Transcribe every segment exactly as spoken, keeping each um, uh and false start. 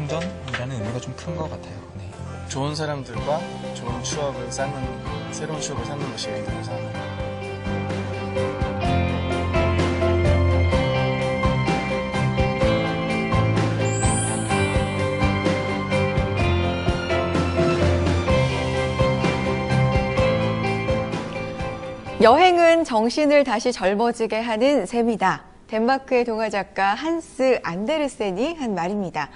재충전이라는 의미가 좀 큰 것 같아요. 네. 좋은 사람들과 좋은 추억을 쌓는, 새로운 추억을 쌓는 것이 여행이라고 생각합니다. 여행은 정신을 다시 젊어지게 하는 셈이다. 덴마크의 동화작가 한스 안데르센이 한 말입니다.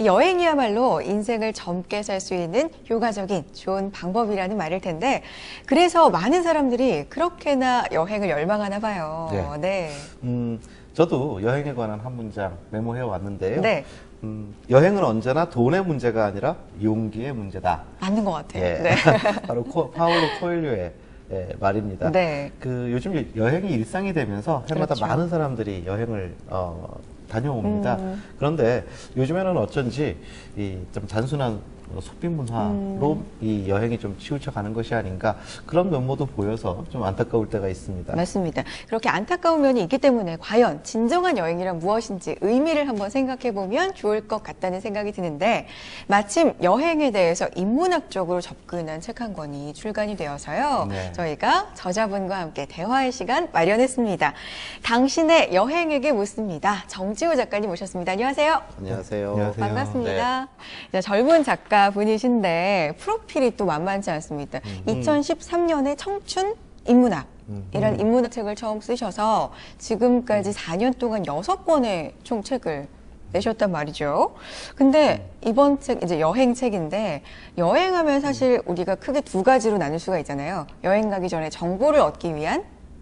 여행이야말로 인생을 젊게 살 수 있는 효과적인 좋은 방법이라는 말일 텐데, 그래서 많은 사람들이 그렇게나 여행을 열망하나 봐요. 네. 네. 음, 저도 여행에 관한 한 문장 메모해 왔는데요. 네. 음, 여행은 언제나 돈의 문제가 아니라 용기의 문제다. 맞는 것 같아요. 예. 네. 바로 코, 파울로 코엘료의 예, 말입니다. 네. 그 요즘 여행이 일상이 되면서 해마다 그렇죠. 많은 사람들이 여행을 어, 다녀옵니다. 음. 그런데 요즘에는 어쩐지 이 좀 단순한 소비 문화로 음. 이 여행이 좀 치우쳐 가는 것이 아닌가, 그런 면모도 보여서 좀 안타까울 때가 있습니다. 맞습니다. 그렇게 안타까운 면이 있기 때문에 과연 진정한 여행이란 무엇인지 의미를 한번 생각해 보면 좋을 것 같다는 생각이 드는데, 마침 여행에 대해서 인문학적으로 접근한 책 한 권이 출간이 되어서요. 네. 저희가 저자분과 함께 대화의 시간 마련했습니다. 당신의 여행에게 묻습니다. 정지호 작가님 모셨습니다. 안녕하세요. 안녕하세요. 안녕하세요. 반갑습니다. 자, 젊은 작가 분이신데 프로필이 또 만만치 않습니다. 이천십삼 년에 청춘 인문학 이란 인문학 책을 처음 쓰셔서 지금까지 사 년 동안 여섯 권의 총 책을 내셨단 말이죠. 근데 이번 책 이제 여행 책인데, 여행하면 사실 우리가 크게 두 가지로 나눌 수가 있잖아요. 여행 가기 전에 정보를 얻기 위한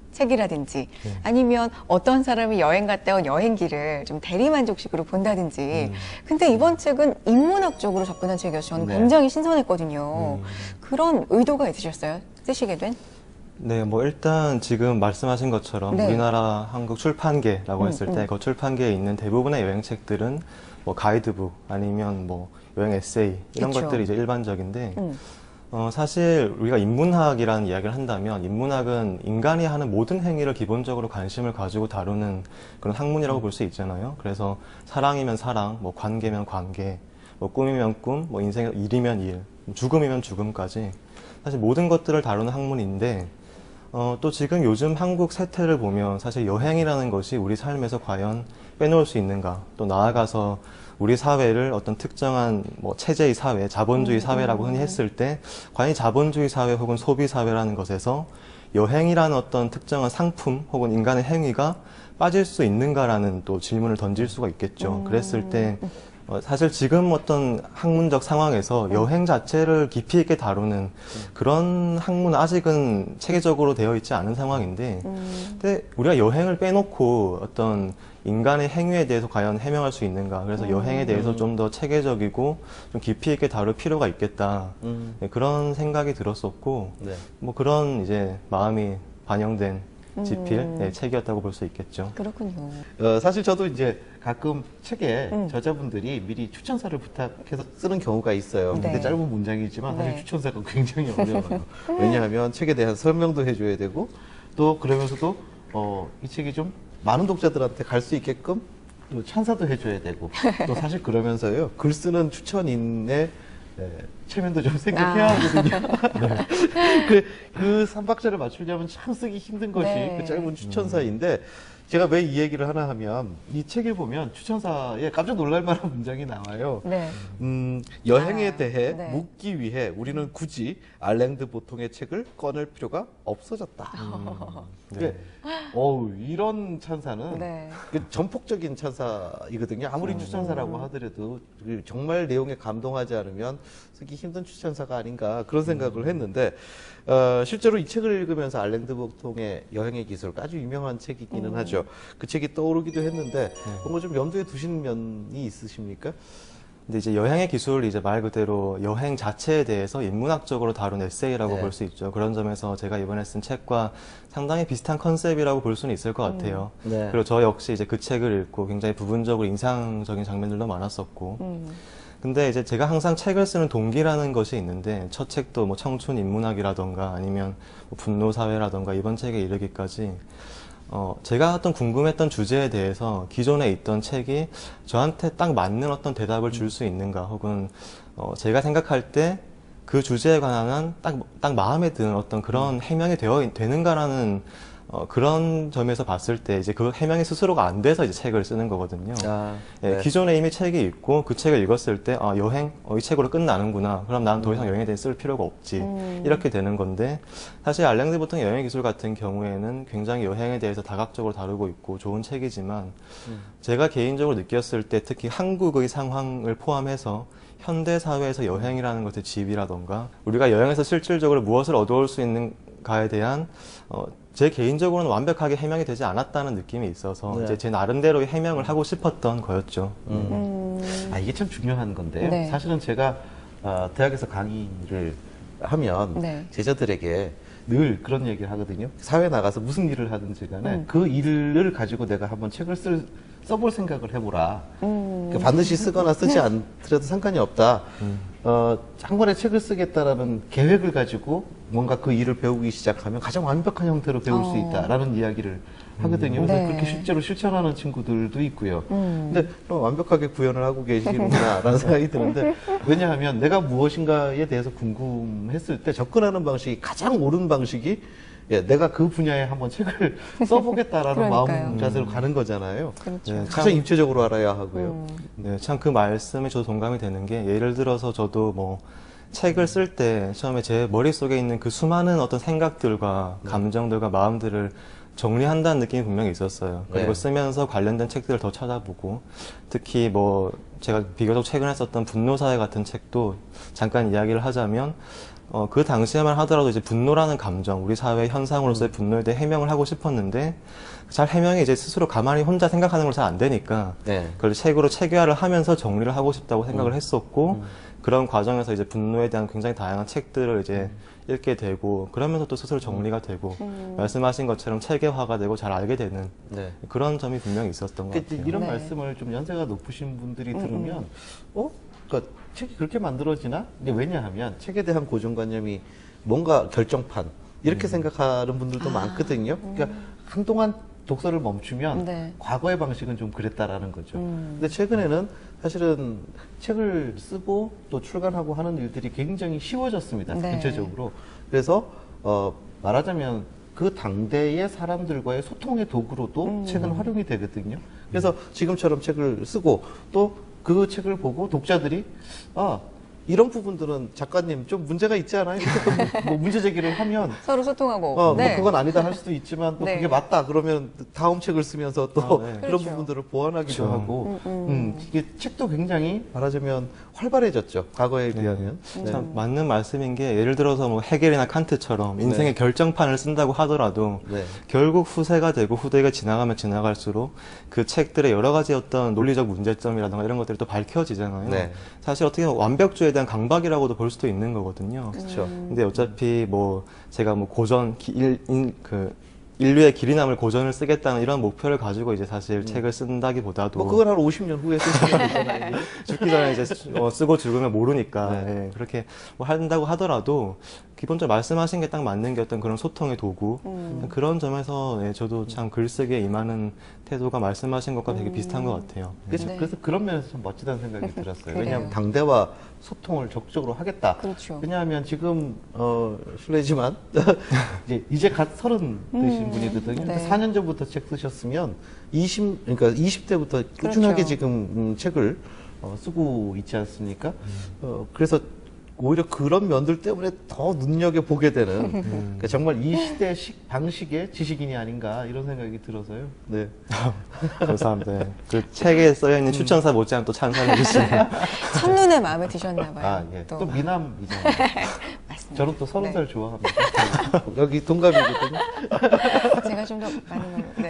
책이라든지, 네. 아니면 어떤 사람이 여행 갔다 온 여행기를 좀 대리만족식으로 본다든지. 음. 근데 이번 책은 인문학적으로 접근한 책이어서 저는 네. 굉장히 신선했거든요. 음. 그런 의도가 있으셨어요? 쓰시게 된? 네, 뭐 일단 지금 말씀하신 것처럼 네. 우리나라 한국 출판계라고 음, 했을 음. 때 그 출판계에 있는 대부분의 여행책들은 뭐 가이드북 아니면 뭐 여행 에세이 이런 그쵸. 것들이 이제 일반적인데, 음. 어, 사실 우리가 인문학이라는 이야기를 한다면 인문학은 인간이 하는 모든 행위를 기본적으로 관심을 가지고 다루는 그런 학문이라고 볼 수 있잖아요. 그래서 사랑이면 사랑, 뭐 관계면 관계, 뭐 꿈이면 꿈, 뭐 인생 일이면 일, 죽음이면 죽음까지 사실 모든 것들을 다루는 학문인데, 어, 또 지금 요즘 한국 세태를 보면 사실 여행이라는 것이 우리 삶에서 과연 빼놓을 수 있는가, 또 나아가서 우리 사회를 어떤 특정한 뭐 체제의 사회, 자본주의 사회라고 흔히 했을 때 과연 이 자본주의 사회 혹은 소비 사회라는 것에서 여행이라는 어떤 특정한 상품 혹은 인간의 행위가 빠질 수 있는가라는 또 질문을 던질 수가 있겠죠. 음. 그랬을 때 어, 사실 지금 어떤 학문적 상황에서 여행 자체를 깊이 있게 다루는 그런 학문은 아직은 체계적으로 되어 있지 않은 상황인데, 음. 근데 우리가 여행을 빼놓고 어떤 인간의 행위에 대해서 과연 해명할 수 있는가, 그래서 음. 여행에 대해서 좀 더 체계적이고 좀 깊이 있게 다룰 필요가 있겠다, 음. 네, 그런 생각이 들었었고, 네. 뭐 그런 이제 마음이 반영된 지필 음. 네, 책이었다고 볼 수 있겠죠. 그렇군요. 어, 사실 저도 이제 가끔 책에 음. 저자분들이 미리 추천사를 부탁해서 쓰는 경우가 있어요. 네. 근데 짧은 문장이지만 사실 네. 추천사가 굉장히 어려워요. 왜냐하면 책에 대한 설명도 해줘야 되고, 또 그러면서도 어, 이 책이 좀 많은 독자들한테 갈 수 있게끔 또 찬사도 해줘야 되고, 또 사실 그러면서요, 글 쓰는 추천인의 예, 체면도 좀 생각해야 아. 하거든요. 그, 그 삼박자를 맞추려면 참 쓰기 힘든 것이 네. 그 짧은 추천사인데, 제가 왜 이 얘기를 하나 하면, 이 책을 보면 추천사에 깜짝 놀랄 만한 문장이 나와요. 네. 음, 여행에 아, 대해 네. 묻기 위해 우리는 굳이 알랭드 보통의 책을 꺼낼 필요가 없어졌다. 네. 어우, 이런 찬사는 네. 그 전폭적인 찬사이거든요. 아무리 추천사라고 하더라도 그 정말 내용에 감동하지 않으면 쓰기 힘든 추천사가 아닌가, 그런 생각을 했는데, 어, 실제로 이 책을 읽으면서 알랭드 보통의 여행의 기술, 아주 유명한 책이기는 음. 하죠. 그 책이 떠오르기도 했는데, 뭔가 좀 염두에 두시는 면이 있으십니까? 근데 이제 여행의 기술, 이제 말 그대로 여행 자체에 대해서 인문학적으로 다룬 에세이라고 네. 볼 수 있죠. 그런 점에서 제가 이번에 쓴 책과 상당히 비슷한 컨셉이라고 볼 수는 있을 것 같아요. 네. 그리고 저 역시 이제 그 책을 읽고 굉장히 부분적으로 인상적인 장면들도 많았었고. 음. 근데 이제 제가 항상 책을 쓰는 동기라는 것이 있는데, 첫 책도 뭐 청춘 인문학이라던가 아니면 뭐 분노 사회라던가 이번 책에 이르기까지 어, 제가 어떤 궁금했던 주제에 대해서 기존에 있던 책이 저한테 딱 맞는 어떤 대답을 줄 수 있는가, 혹은 어, 제가 생각할 때 그 주제에 관한 딱, 딱 마음에 드는 어떤 그런 해명이 되어, 되는가라는 어, 그런 점에서 봤을 때 이제 그 해명이 스스로가 안 돼서 이제 책을 쓰는 거거든요. 아, 예, 네. 기존에 이미 책이 있고 그 책을 읽었을 때 아, 여행 어, 이 책으로 끝나는구나. 그럼 나는 더 이상 여행에 대해 쓸 필요가 없지. 음. 이렇게 되는 건데, 사실 알랭드 보통 여행 기술 같은 경우에는 굉장히 여행에 대해서 다각적으로 다루고 있고 좋은 책이지만 음. 제가 개인적으로 느꼈을 때 특히 한국의 상황을 포함해서 현대 사회에서 여행이라는 것의 지위라던가 우리가 여행에서 실질적으로 무엇을 얻어올 수 있는가에 대한 어, 제 개인적으로는 완벽하게 해명이 되지 않았다는 느낌이 있어서 네. 이제 제 나름대로의 해명을 하고 싶었던 거였죠. 음. 음. 아, 이게 참 중요한 건데요. 네. 사실은 제가 어, 대학에서 강의를 하면 네. 제자들에게 늘 그런 얘기를 하거든요. 사회에 나가서 무슨 일을 하든지 간에 음. 그 일을 가지고 내가 한번 책을 쓸, 써볼 생각을 해보라. 음. 그러니까 반드시 쓰거나 쓰지 않더라도 상관이 없다. 어, 한 권의 책을 쓰겠다라는 계획을 가지고 뭔가 그 일을 배우기 시작하면 가장 완벽한 형태로 배울 수 어. 있다라는 이야기를 하거든요. 그래서 네. 그렇게 실제로 실천하는 친구들도 있고요. 음. 근데 좀 완벽하게 구현을 하고 계시는구나라는 생각이 드는데, 왜냐하면 내가 무엇인가에 대해서 궁금했을 때 접근하는 방식이 가장 옳은 방식이 예, 내가 그 분야에 한번 책을 써보겠다라는 그러니까요. 마음 자세로 가는 거잖아요. 그렇죠. 네, 가장 입체적으로 알아야 하고요. 음. 네, 참 그 말씀에 저도 동감이 되는 게, 예를 들어서 저도 뭐 책을 쓸 때 처음에 제 머릿속에 있는 그 수많은 어떤 생각들과 감정들과 마음들을 정리한다는 느낌이 분명히 있었어요. 그리고 네. 쓰면서 관련된 책들을 더 찾아보고, 특히 뭐 제가 비교적 최근에 썼던 분노사회 같은 책도 잠깐 이야기를 하자면 어, 그 당시에만 하더라도 이제 분노라는 감정, 우리 사회의 현상으로서의 분노에 대해 해명을 하고 싶었는데, 잘 해명이 이제 스스로 가만히 혼자 생각하는 걸 잘 안 되니까, 네. 그걸 책으로 체계화를 하면서 정리를 하고 싶다고 생각을 했었고, 그런 과정에서 이제 분노에 대한 굉장히 다양한 책들을 이제 읽게 되고, 그러면서 또 스스로 정리가 되고, 음. 말씀하신 것처럼 체계화가 되고 잘 알게 되는 네. 그런 점이 분명히 있었던 것 그러니까 이제 같아요. 이런 네. 말씀을 좀 연세가 높으신 분들이 음, 들으면, 어? 그러니까 책이 그렇게 만들어지나? 근데 왜냐하면 책에 대한 고정관념이 뭔가 결정판, 이렇게 생각하는 분들도 아, 많거든요. 그러니까 한동안 독서를 멈추면 네. 과거의 방식은 좀 그랬다라는 거죠. 음. 근데 최근에는 사실은 책을 쓰고 또 출간하고 하는 일들이 굉장히 쉬워졌습니다. 네. 전체적으로. 그래서 어, 말하자면 그 당대의 사람들과의 소통의 도구로도 음. 책은 활용이 되거든요. 그래서 지금처럼 책을 쓰고 또 그 책을 보고 독자들이 아 이런 부분들은 작가님 좀 문제가 있지 않아요? 이렇게 또 뭐 문제 제기를 하면 서로 소통하고. 어, 네. 뭐 그건 아니다 할 수도 있지만 또 네. 그게 맞다 그러면 다음 책을 쓰면서 또 아, 네. 그런 그렇죠. 부분들을 보완하기도 그렇죠. 하고 음, 음. 음, 이게 책도 굉장히 말하자면 활발해졌죠. 과거에 비하면. 네. 참 맞는 말씀인 게, 예를 들어서 뭐 헤겔이나 칸트처럼 인생의 결정판을 쓴다고 하더라도 네. 결국 후세가 되고 후대가 지나가면 지나갈수록 그 책들의 여러 가지 어떤 논리적 문제점이라든가 이런 것들이 또 밝혀지잖아요. 네. 사실 어떻게 보면 완벽주의에 대한 강박이라고도 볼 수도 있는 거거든요. 그렇죠. 근데 어차피 뭐 제가 뭐 고전 기- 일, 인, 그 인류의 길이 남을 고전을 쓰겠다는 이런 목표를 가지고 이제 사실 책을 쓴다기보다도 뭐 그건 한 오십 년 후에 쓰시면 되잖아요. 죽기 전에 이제 쓰- 어, 쓰고 죽으면 모르니까 네. 예, 그렇게 뭐 한다고 하더라도 기본적으로 말씀하신 게 딱 맞는 게 어떤 그런 소통의 도구, 음. 그런 점에서 예, 저도 참 글쓰기에 임하는 태도가 말씀하신 것과 되게 비슷한 것 같아요. 그래서, 네. 그래서 그런 면에서 참 멋지다는 생각이 들었어요. 그래요. 왜냐하면 당대와 소통을 적극적으로 하겠다. 그렇죠. 왜냐하면 지금 어 실례지만 이제 이제 갓 서른 되신 음, 분이거든요. 네. 사 년 전부터 책 쓰셨으면 이십 그러니까 이십 대부터 꾸준하게 그렇죠. 지금 음, 책을 어, 쓰고 있지 않습니까? 어 그래서 오히려 그런 면들 때문에 더 눈여겨 보게 되는 그러니까 정말 이 시대 식 방식의 지식인이 아닌가 이런 생각이 들어서요. 네. 감사합니다. 예. 그 책에 써여 있는 추천사 못지않은 또 찬사를 해주시네요. 첫눈에 마음에 드셨나 봐요. 아 예. 또, 미남이잖아요. 맞습니다. 저는 또 서른 네. 살 좋아합니다. 여기 동갑이거든요. 제가 좀 더 많이 말. 네.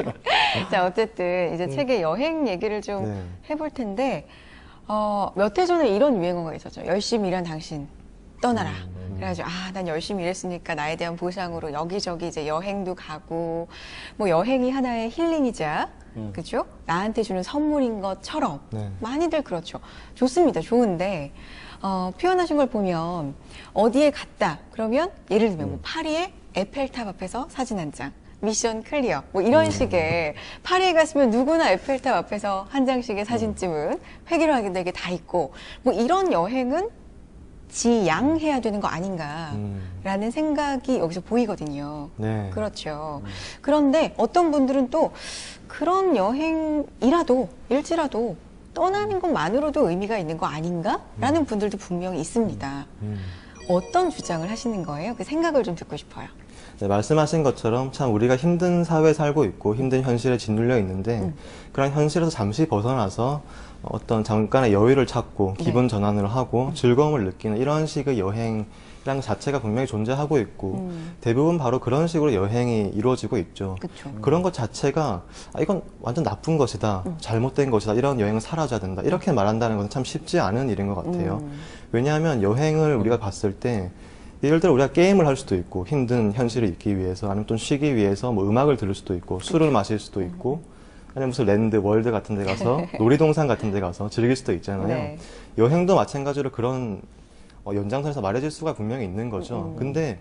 자, 어쨌든 이제 책의 여행 얘기를 좀 네. 해볼 텐데, 어, 몇 해 전에 이런 유행어가 있었죠. 열심히 일한 당신 떠나라. 그래가지고 아, 난 열심히 일했으니까 나에 대한 보상으로 여기저기 이제 여행도 가고, 뭐 여행이 하나의 힐링이자, 음. 그죠? 나한테 주는 선물인 것처럼 네. 많이들 그렇죠. 좋습니다. 좋은데 어, 표현하신 걸 보면 어디에 갔다 그러면 예를 들면 뭐 파리의 에펠탑 앞에서 사진 한 장, 미션 클리어. 뭐 이런 식의 파리에 갔으면 누구나 에펠탑 앞에서 한 장씩의 사진 찍은 획일화되게 다 있고 뭐 이런 여행은 지양해야 되는 거 아닌가라는 음. 생각이 여기서 보이거든요. 네. 그렇죠. 그런데 어떤 분들은 또 그런 여행이라도 일지라도 떠나는 것만으로도 의미가 있는 거 아닌가라는 분들도 분명히 있습니다. 음. 어떤 주장을 하시는 거예요? 그 생각을 좀 듣고 싶어요. 네, 말씀하신 것처럼 참 우리가 힘든 사회에 살고 있고 힘든 현실에 짓눌려 있는데 음. 그런 현실에서 잠시 벗어나서 어떤 잠깐의 여유를 찾고 네. 기분 전환을 하고 즐거움을 느끼는 이런 식의 여행이라는 것 자체가 분명히 존재하고 있고 음. 대부분 바로 그런 식으로 여행이 이루어지고 있죠. 그쵸. 그런 것 자체가 아, 이건 완전 나쁜 것이다, 음. 잘못된 것이다, 이런 여행은 사라져야 된다 이렇게 말한다는 것은 참 쉽지 않은 일인 것 같아요. 음. 왜냐하면 여행을 우리가 봤을 때 예를 들어 우리가 게임을 할 수도 있고 힘든 현실을 잊기 위해서 아니면 또 쉬기 위해서 뭐 음악을 들을 수도 있고 술을 마실 수도 있고 아니면 무슨 랜드, 월드 같은 데 가서 놀이동산 같은 데 가서 즐길 수도 있잖아요. 네. 여행도 마찬가지로 그런 어, 연장선에서 말해질 수가 분명히 있는 거죠. 음. 근데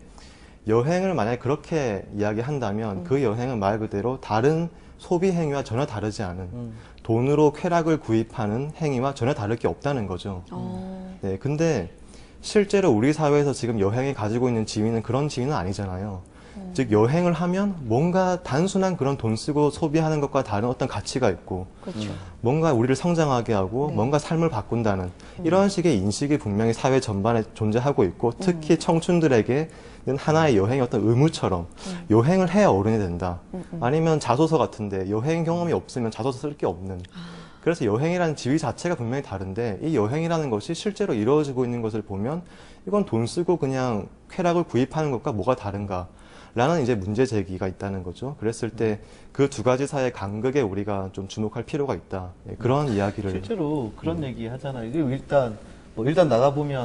여행을 만약에 그렇게 이야기한다면 음. 그 여행은 말 그대로 다른 소비 행위와 전혀 다르지 않은 음. 돈으로 쾌락을 구입하는 행위와 전혀 다를 게 없다는 거죠. 어. 네, 근데 실제로 우리 사회에서 지금 여행이 가지고 있는 지위는 그런 지위는 아니잖아요. 음. 즉 여행을 하면 뭔가 단순한 그런 돈 쓰고 소비하는 것과 다른 어떤 가치가 있고 그렇죠. 뭔가 우리를 성장하게 하고 네. 뭔가 삶을 바꾼다는 이런 식의 인식이 분명히 사회 전반에 존재하고 있고 특히 청춘들에게는 하나의 여행이 어떤 의무처럼 음. 여행을 해야 어른이 된다. 음, 음. 아니면 자소서 같은데 여행 경험이 없으면 자소서 쓸 게 없는. 그래서 여행이라는 지위 자체가 분명히 다른데 이 여행이라는 것이 실제로 이루어지고 있는 것을 보면 이건 돈 쓰고 그냥 쾌락을 구입하는 것과 뭐가 다른가? 라는 이제 문제 제기가 있다는 거죠. 그랬을 때 그 두 가지 사이의 간극에 우리가 좀 주목할 필요가 있다. 예, 그런 이야기를. 실제로 그런 얘기 하잖아요. 이게 일단 뭐 일단 나가 보면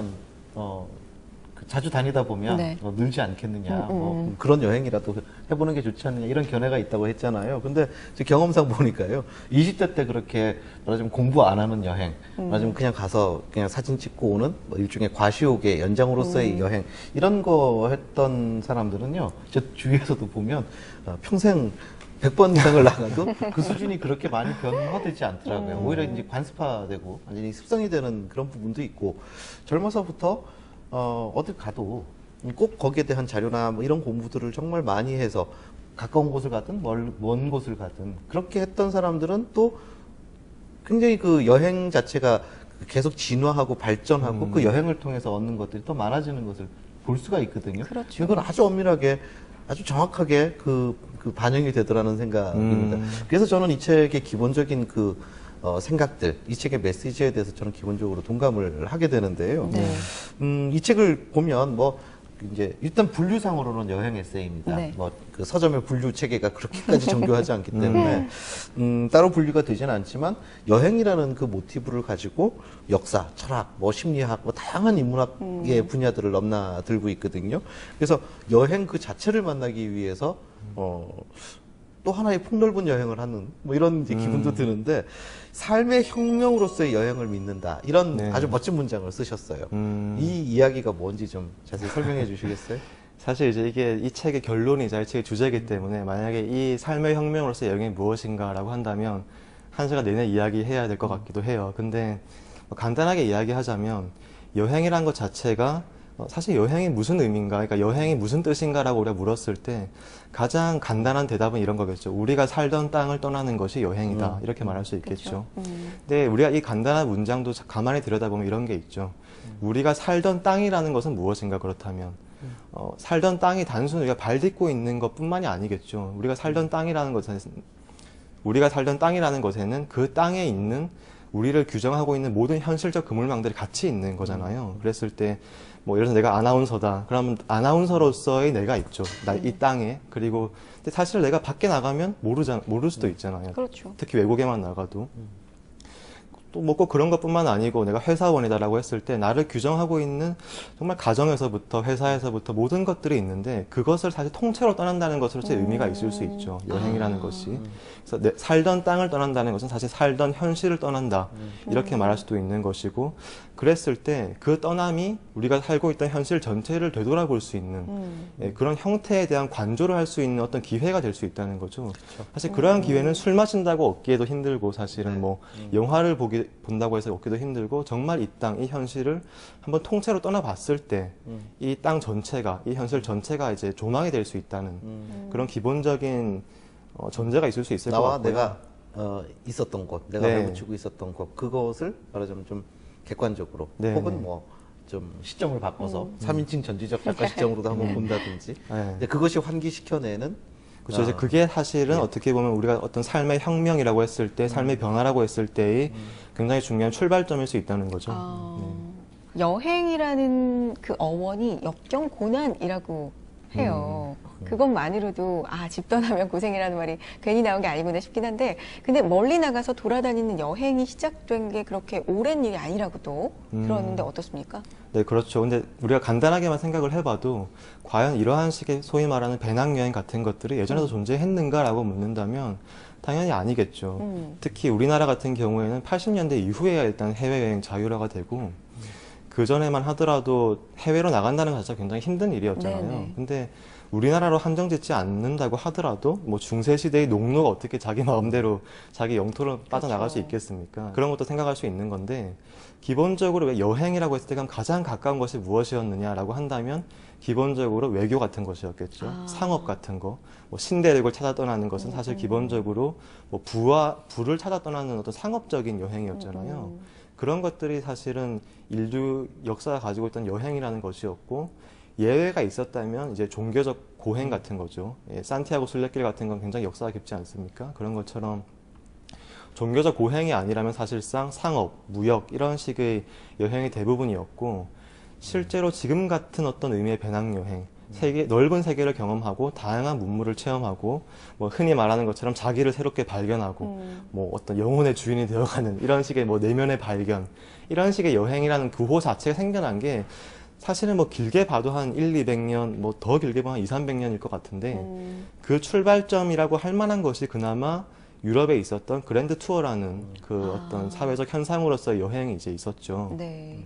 어 그 자주 다니다 보면 네. 어, 늘지 않겠느냐. 음, 음, 뭐 음. 그런 여행이라도 해보는 게 좋지 않느냐 이런 견해가 있다고 했잖아요. 근데 제 경험상 보니까요. 이십 대 때 그렇게 말하자면 공부 안 하는 여행, 말하자면 그냥 가서 그냥 사진 찍고 오는 뭐 일종의 과시욕의 연장으로서의 음. 여행 이런 거 했던 사람들은요. 저 주위에서도 보면 어, 평생 백 번 이상을 나가도 그 수준이 그렇게 많이 변화되지 않더라고요. 오히려 이제 관습화되고 완전히 습성이 되는 그런 부분도 있고 젊어서부터 어, 어딜 가도 꼭 거기에 대한 자료나 뭐 이런 공부들을 정말 많이 해서 가까운 곳을 가든 멀, 먼 곳을 가든 그렇게 했던 사람들은 또 굉장히 그 여행 자체가 계속 진화하고 발전하고 음. 그 여행을 통해서 얻는 것들이 더 많아지는 것을 볼 수가 있거든요. 그렇죠. 이건 아주 엄밀하게 아주 정확하게 그, 그 반영이 되더라는 생각입니다. 음. 그래서 저는 이 책의 기본적인 그 어, 생각들, 이 책의 메시지에 대해서 저는 기본적으로 동감을 하게 되는데요. 네. 음, 이 책을 보면 뭐 이제 일단 분류상으로는 여행 에세이입니다. 네. 뭐 그 서점의 분류 체계가 그렇게까지 정교하지 않기 때문에 음, 따로 분류가 되지는 않지만 여행이라는 그 모티브를 가지고 역사, 철학, 뭐 심리학, 뭐 다양한 인문학의 분야들을 넘나들고 있거든요. 그래서 여행 그 자체를 만나기 위해서 어, 또 하나의 폭넓은 여행을 하는 뭐 이런 이제 기분도 드는데 삶의 혁명으로서의 여행을 믿는다 이런 네. 아주 멋진 문장을 쓰셨어요. 음. 이 이야기가 뭔지 좀 자세히 설명해 주시겠어요? 사실 이제 이게 이 책의 결론이자 이 책의 주제이기 때문에 만약에 이 삶의 혁명으로서 여행이 무엇인가라고 한다면 한 시간 내내 이야기해야 될 것 같기도 해요. 근데 뭐 간단하게 이야기하자면 여행이란 것 자체가 어, 사실 여행이 무슨 의미인가, 그러니까 여행이 무슨 뜻인가라고 우리가 물었을 때 가장 간단한 대답은 이런 거겠죠. 우리가 살던 땅을 떠나는 것이 여행이다. 이렇게 말할 수 있겠죠. 음. 근데 우리가 이 간단한 문장도 가만히 들여다보면 이런 게 있죠. 우리가 살던 땅이라는 것은 무엇인가 그렇다면 어, 살던 땅이 단순히 우리가 발 딛고 있는 것뿐만이 아니겠죠. 우리가 살던 땅이라는 것은 우리가 살던 땅이라는 것에는 그 땅에 있는 우리를 규정하고 있는 모든 현실적 그물망들이 같이 있는 거잖아요. 그랬을 때 뭐 예를 들어서 내가 아나운서다. 그러면 아나운서로서의 내가 있죠. 나 이 땅에. 그리고 근데 사실 내가 밖에 나가면 모르자 모를 수도 있잖아요. 그렇죠. 특히 외국에만 나가도. 또 뭐 꼭 그런 것뿐만 아니고 내가 회사원이다라고 했을 때 나를 규정하고 있는 정말 가정에서부터 회사에서부터 모든 것들이 있는데 그것을 사실 통째로 떠난다는 것으로서 음. 의미가 있을 수 있죠. 여행이라는 아. 것이. 그래서 내, 살던 땅을 떠난다는 것은 사실 살던 현실을 떠난다. 이렇게 음. 말할 수도 있는 것이고 그랬을 때 그 떠남이 우리가 살고 있던 현실 전체를 되돌아볼 수 있는 음. 예, 그런 형태에 대한 관조를 할 수 있는 어떤 기회가 될 수 있다는 거죠. 사실 그러한 기회는 술 마신다고 얻기에도 힘들고 사실은 뭐 영화를 보기, 본다고 해서 얻기도 힘들고 정말 이 땅, 이 현실을 한번 통째로 떠나봤을 때 이 땅 전체가, 이 현실 전체가 이제 조망이 될 수 있다는 음. 그런 기본적인 어, 전제가 있을 수 있을 것 나와 같고요. 내가 어, 있었던 곳, 내가 네. 발붙이고 있었던 곳, 그것을 말하자면 좀 객관적으로 네, 혹은 네. 뭐 좀 시점을 바꿔서 삼인칭 전지적 작가 시점으로도 한번 본다든지 네. 근데 그것이 환기시켜내는 그렇죠. 이제 아, 그게 사실은 예. 어떻게 보면 우리가 어떤 삶의 혁명이라고 했을 때, 삶의 변화라고 했을 때의 굉장히 중요한 출발점일 수 있다는 거죠. 아, 네. 여행이라는 그 어원이 역경 고난이라고 해요. 그것만으로도 아, 집 떠나면 고생이라는 말이 괜히 나온 게 아니구나 싶긴 한데 근데 멀리 나가서 돌아다니는 여행이 시작된 게 그렇게 오랜 일이 아니라고도 음. 들었는데 어떻습니까? 네, 그렇죠. 근데 우리가 간단하게만 생각을 해봐도 과연 이러한 식의 소위 말하는 배낭여행 같은 것들이 예전에도 존재했는가라고 묻는다면 당연히 아니겠죠. 음. 특히 우리나라 같은 경우에는 팔십 년대 이후에야 일단 해외여행 자유화가 되고 그 전에만 하더라도 해외로 나간다는 것 자체가 굉장히 힘든 일이었잖아요. 네네. 근데 우리나라로 한정짓지 않는다고 하더라도 뭐 중세시대의 농노가 어떻게 자기 마음대로 자기 영토로 빠져나갈 수 그렇죠. 있겠습니까? 그런 것도 생각할 수 있는 건데 기본적으로 왜 여행이라고 했을 때 그럼 가장 가까운 것이 무엇이었느냐라고 한다면 기본적으로 외교 같은 것이었겠죠. 아. 상업 같은 거. 뭐 신대륙을 찾아 떠나는 것은 사실 음. 기본적으로 뭐 부와 부를 찾아 떠나는 어떤 상업적인 여행이었잖아요. 음. 그런 것들이 사실은 인류 역사가 가지고 있던 여행이라는 것이었고 예외가 있었다면 이제 종교적 고행 같은 거죠. 예, 산티아고 순례길 같은 건 굉장히 역사가 깊지 않습니까? 그런 것처럼 종교적 고행이 아니라면 사실상 상업, 무역 이런 식의 여행이 대부분이었고 실제로 지금 같은 어떤 의미의 배낭여행 세계, 넓은 세계를 경험하고 다양한 문물을 체험하고 뭐 흔히 말하는 것처럼 자기를 새롭게 발견하고 음. 뭐 어떤 영혼의 주인이 되어가는 이런 식의 뭐 내면의 발견 이런 식의 여행이라는 구호 자체가 생겨난 게 사실은 뭐 길게 봐도 한 일, 이백 년, 뭐 더 길게 보면 한 이삼백 년일 것 같은데 음. 그 출발점이라고 할 만한 것이 그나마 유럽에 있었던 그랜드 투어라는 그 아. 어떤 사회적 현상으로서의 여행이 이제 있었죠. 네.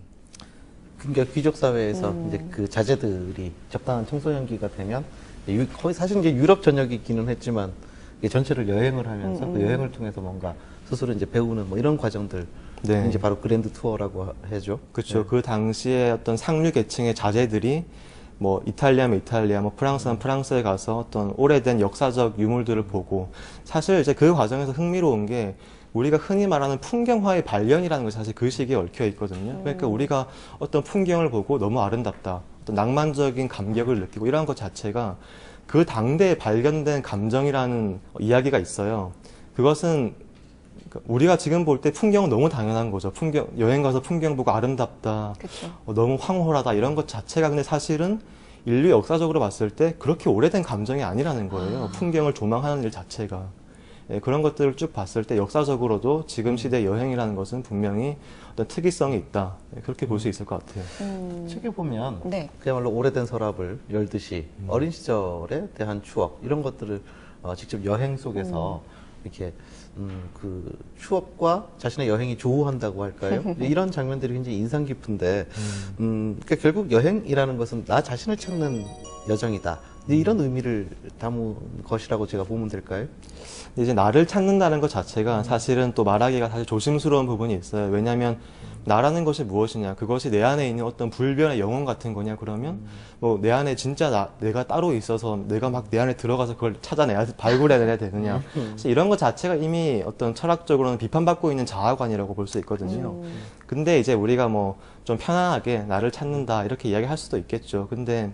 그러니까 귀족 사회에서 음. 이제 그 자제들이 적당한 청소년기가 되면 유- 거의 사실 이제 유럽 전역이기는 했지만 이게 전체를 여행을 하면서 음, 그 음. 여행을 통해서 뭔가 스스로 이제 배우는 뭐 이런 과정들 네. 이제 바로 그랜드 투어라고 하- 해죠. 그렇죠. 그 당시에 어떤 상류 계층의 자제들이 뭐 이탈리아면 이탈리아, 뭐 프랑스면 프랑스에 가서 어떤 오래된 역사적 유물들을 보고 사실 이제 그 과정에서 흥미로운 게 우리가 흔히 말하는 풍경화의 발견이라는 것이 사실 그 시기에 얽혀 있거든요. 그러니까 우리가 어떤 풍경을 보고 너무 아름답다, 어떤 낭만적인 감격을 느끼고 이러한 것 자체가 그 당대에 발견된 감정이라는 이야기가 있어요. 그것은 우리가 지금 볼 때 풍경은 너무 당연한 거죠. 풍경, 여행 가서 풍경 보고 아름답다, 그렇죠. 어, 너무 황홀하다 이런 것 자체가 근데 사실은 인류 역사적으로 봤을 때 그렇게 오래된 감정이 아니라는 거예요. 풍경을 조망하는 일 자체가. 예, 그런 것들을 쭉 봤을 때 역사적으로도 지금 시대 여행이라는 것은 분명히 어떤 특이성이 있다. 예, 그렇게 볼 수 있을 것 같아요. 음. 책에 보면 네. 그야말로 오래된 서랍을 열듯이 어린 시절에 대한 추억 이런 것들을 어, 직접 여행 속에서 이렇게 음, 그 추억과 자신의 여행이 조우한다고 할까요? 이런 장면들이 굉장히 인상 깊은데, 음, 그러니까 결국 여행이라는 것은 나 자신을 찾는 여정이다. 이런 의미를 담은 것이라고 제가 보면 될까요? 근데 이제 나를 찾는다는 것 자체가 사실은 또 말하기가 사실 조심스러운 부분이 있어요. 왜냐하면 나라는 것이 무엇이냐, 그것이 내 안에 있는 어떤 불변의 영혼 같은 거냐, 그러면 뭐 내 안에 진짜 나, 내가 따로 있어서 내가 막 내 안에 들어가서 그걸 찾아내야, 발굴해내야 되느냐. 사실 이런 것 자체가 이미 어떤 철학적으로는 비판받고 있는 자아관이라고 볼 수 있거든요. 근데 이제 우리가 뭐 좀 편안하게 나를 찾는다 이렇게 이야기할 수도 있겠죠. 근데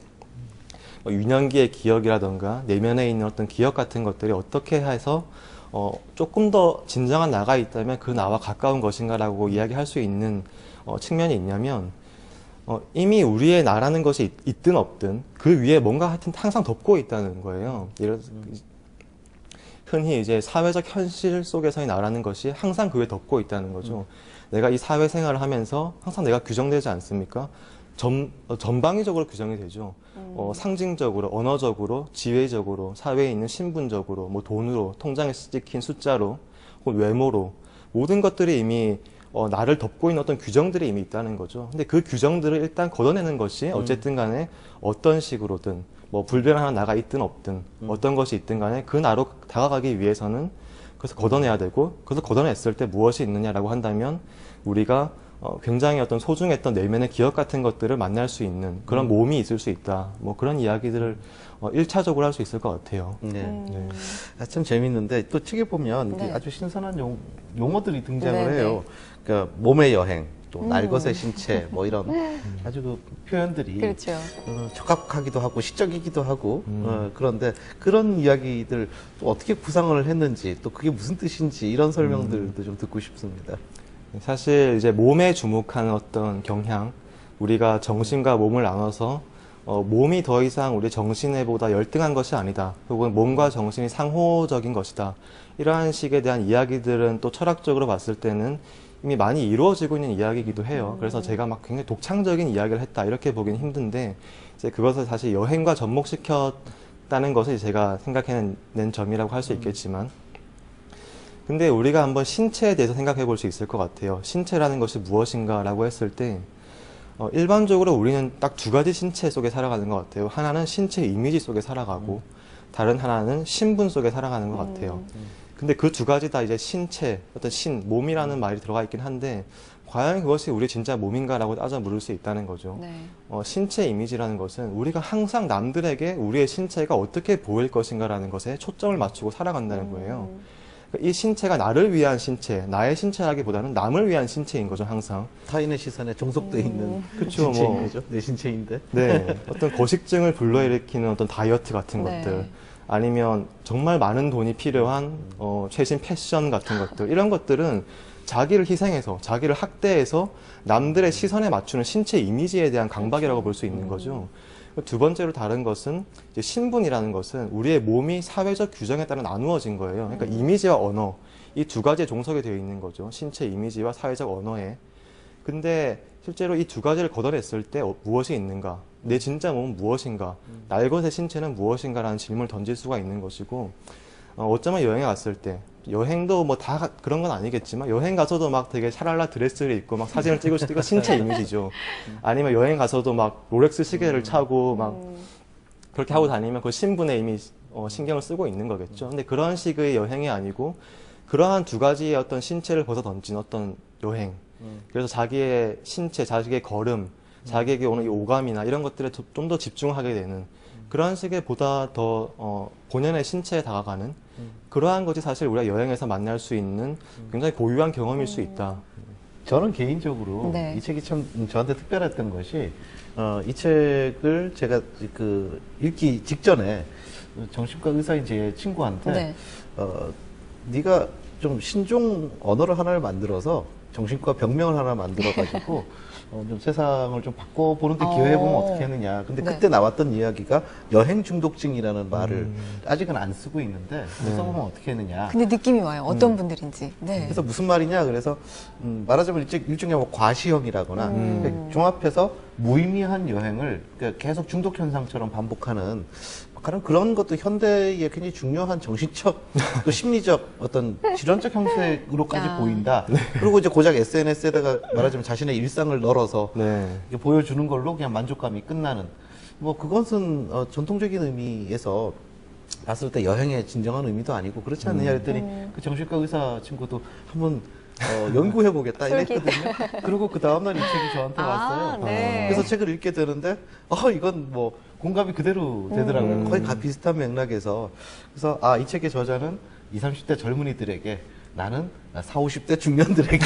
뭐 유년기의 기억이라던가 내면에 있는 어떤 기억 같은 것들이 어떻게 해서 어, 조금 더 진정한 나가 있다면 그 나와 가까운 것인가라고 이야기할 수 있는 어, 측면이 있냐면 어, 이미 우리의 나라는 것이 있, 있든 없든 그 위에 뭔가 하여튼 항상 덮고 있다는 거예요. 예를 들어서 흔히 이제 사회적 현실 속에서의 나라는 것이 항상 그에 덮고 있다는 거죠. 내가 이 사회생활을 하면서 항상 내가 규정되지 않습니까? 전, 어, 전방위적으로 규정이 되죠. 어, 상징적으로, 언어적으로, 지회적으로, 사회에 있는 신분적으로, 뭐 돈으로, 통장에 찍힌 숫자로, 혹은 외모로, 모든 것들이 이미 어, 나를 덮고 있는 어떤 규정들이 이미 있다는 거죠. 근데 그 규정들을 일단 걷어내는 것이 어쨌든 간에 어떤 식으로든 뭐 불변하는 나가 있든 없든 어떤 것이 있든 간에 그 나로 다가가기 위해서는 그래서 걷어내야 되고, 그래서 걷어냈을 때 무엇이 있느냐라고 한다면 우리가 어, 굉장히 어떤 소중했던 내면의 기억 같은 것들을 만날 수 있는 그런 음. 몸이 있을 수 있다. 뭐 그런 이야기들을 어, 일차적으로 할 수 있을 것 같아요. 네. 네. 아, 참 재밌는데 또 책에 보면 이게 네. 아주 신선한 용, 용어들이 등장을 네, 해요. 그러니까 몸의 여행, 또 음. 날것의 신체, 뭐 이런 아주 그 표현들이 그렇죠. 어, 적합하기도 하고 시적이기도 하고 음. 어, 그런데 그런 이야기들 또 어떻게 구상을 했는지 또 그게 무슨 뜻인지 이런 설명들도 좀 듣고 싶습니다. 사실 이제 몸에 주목하는 어떤 경향, 우리가 정신과 몸을 나눠서 어, 몸이 더 이상 우리 정신에보다 열등한 것이 아니다. 혹은 몸과 정신이 상호적인 것이다. 이러한 식에 대한 이야기들은 또 철학적으로 봤을 때는 이미 많이 이루어지고 있는 이야기이기도 해요. 그래서 제가 막 굉장히 독창적인 이야기를 했다 이렇게 보기는 힘든데, 이제 그것을 사실 여행과 접목시켰다는 것을 제가 생각해낸 점이라고 할 수 있겠지만, 근데 우리가 한번 신체에 대해서 생각해 볼 수 있을 것 같아요. 신체라는 것이 무엇인가라고 했을 때 어, 일반적으로 우리는 딱 두 가지 신체 속에 살아가는 것 같아요. 하나는 신체 이미지 속에 살아가고 다른 하나는 신분 속에 살아가는 것 같아요. 근데 그 두 가지 다 이제 신체, 어떤 신, 몸이라는 말이 들어가 있긴 한데 과연 그것이 우리 진짜 몸인가라고 따져 물을 수 있다는 거죠. 네. 어, 신체 이미지라는 것은 우리가 항상 남들에게 우리의 신체가 어떻게 보일 것인가라는 것에 초점을 맞추고 살아간다는 거예요. 이 신체가 나를 위한 신체, 나의 신체라기보다는 남을 위한 신체인 거죠, 항상. 타인의 시선에 종속돼 있는 그쵸, 신체인 뭐. 거죠. 내 신체인데. 네. 어떤 거식증을 불러일으키는 어떤 다이어트 같은 네. 것들, 아니면 정말 많은 돈이 필요한 어, 최신 패션 같은 것들, 이런 것들은 자기를 희생해서, 자기를 학대해서 남들의 시선에 맞추는 신체 이미지에 대한 강박이라고 볼 수 있는 거죠. 두 번째로 다른 것은 이제 신분이라는 것은 우리의 몸이 사회적 규정에 따라 나누어진 거예요. 그러니까 이미지와 언어, 이 두 가지에 종속이 되어 있는 거죠. 신체 이미지와 사회적 언어에. 근데 실제로 이 두 가지를 걷어냈을 때 어, 무엇이 있는가? 내 진짜 몸은 무엇인가? 날것의 신체는 무엇인가라는 질문을 던질 수가 있는 것이고, 어, 어쩌면 여행에 갔을 때, 여행도 뭐 다 그런 건 아니겠지만 여행 가서도 막 되게 샤랄라 드레스를 입고 막 사진을 찍을 수도 있고 신체 이미지죠. 아니면 여행 가서도 막 롤렉스 시계를 차고 막 그렇게 하고 다니면 그 신분에 이미 어, 신경을 쓰고 있는 거겠죠. 근데 그런 식의 여행이 아니고 그러한 두 가지의 어떤 신체를 벗어 던진 어떤 여행. 그래서 자기의 신체, 자기의 걸음, 자기에게 오는 이 오감이나 이런 것들에 좀 더 집중하게 되는 그런 식의 보다 더 어, 본연의 신체에 다가가는 그러한 것이 사실 우리가 여행에서 만날 수 있는 굉장히 고유한 경험일 수 있다. 저는 개인적으로 네. 이 책이 참 저한테 특별했던 것이 어, 이 책을 제가 그 읽기 직전에 정신과 의사인 제 친구한테 네. 어, 네가 좀 신종 언어를 하나를 만들어서 정신과 병명을 하나 만들어 가지고 어, 좀 세상을 좀 바꿔보는 데 기여해보면 어. 어떻게 하느냐. 근데 네. 그때 나왔던 이야기가 여행 중독증이라는 말을 음. 아직은 안 쓰고 있는데 네. 써보면 어떻게 했느냐. 근데 느낌이 와요. 어떤 분들인지. 네. 그래서 무슨 말이냐 그래서 음, 말하자면 일종, 일종의 뭐 과시형이라거나 음. 그러니까 종합해서 무의미한 여행을 그러니까 계속 중독 현상처럼 반복하는 그런 그런 것도 현대의 굉장히 중요한 정신적 또 심리적 어떤 질환적 형태로까지 아. 보인다. 그리고 이제 고작 에스엔에스에다가 말하자면 자신의 일상을 널어서 네. 이렇게 보여주는 걸로 그냥 만족감이 끝나는 뭐 그것은 어, 전통적인 의미에서 봤을 때 여행의 진정한 의미도 아니고 그렇지 않느냐 했더니 그 정신과 의사 친구도 한번 어, 연구해 보겠다 이랬거든요. 그리고 그 다음날 이 책이 저한테 아, 왔어요. 네. 그래서 책을 읽게 되는데 어 이건 뭐 공감이 그대로 되더라고요. 음. 거의 가 비슷한 맥락에서 그래서 아 이 책의 저자는 이십, 삼십 대 젊은이들에게 나는 사오십 대 중년들에게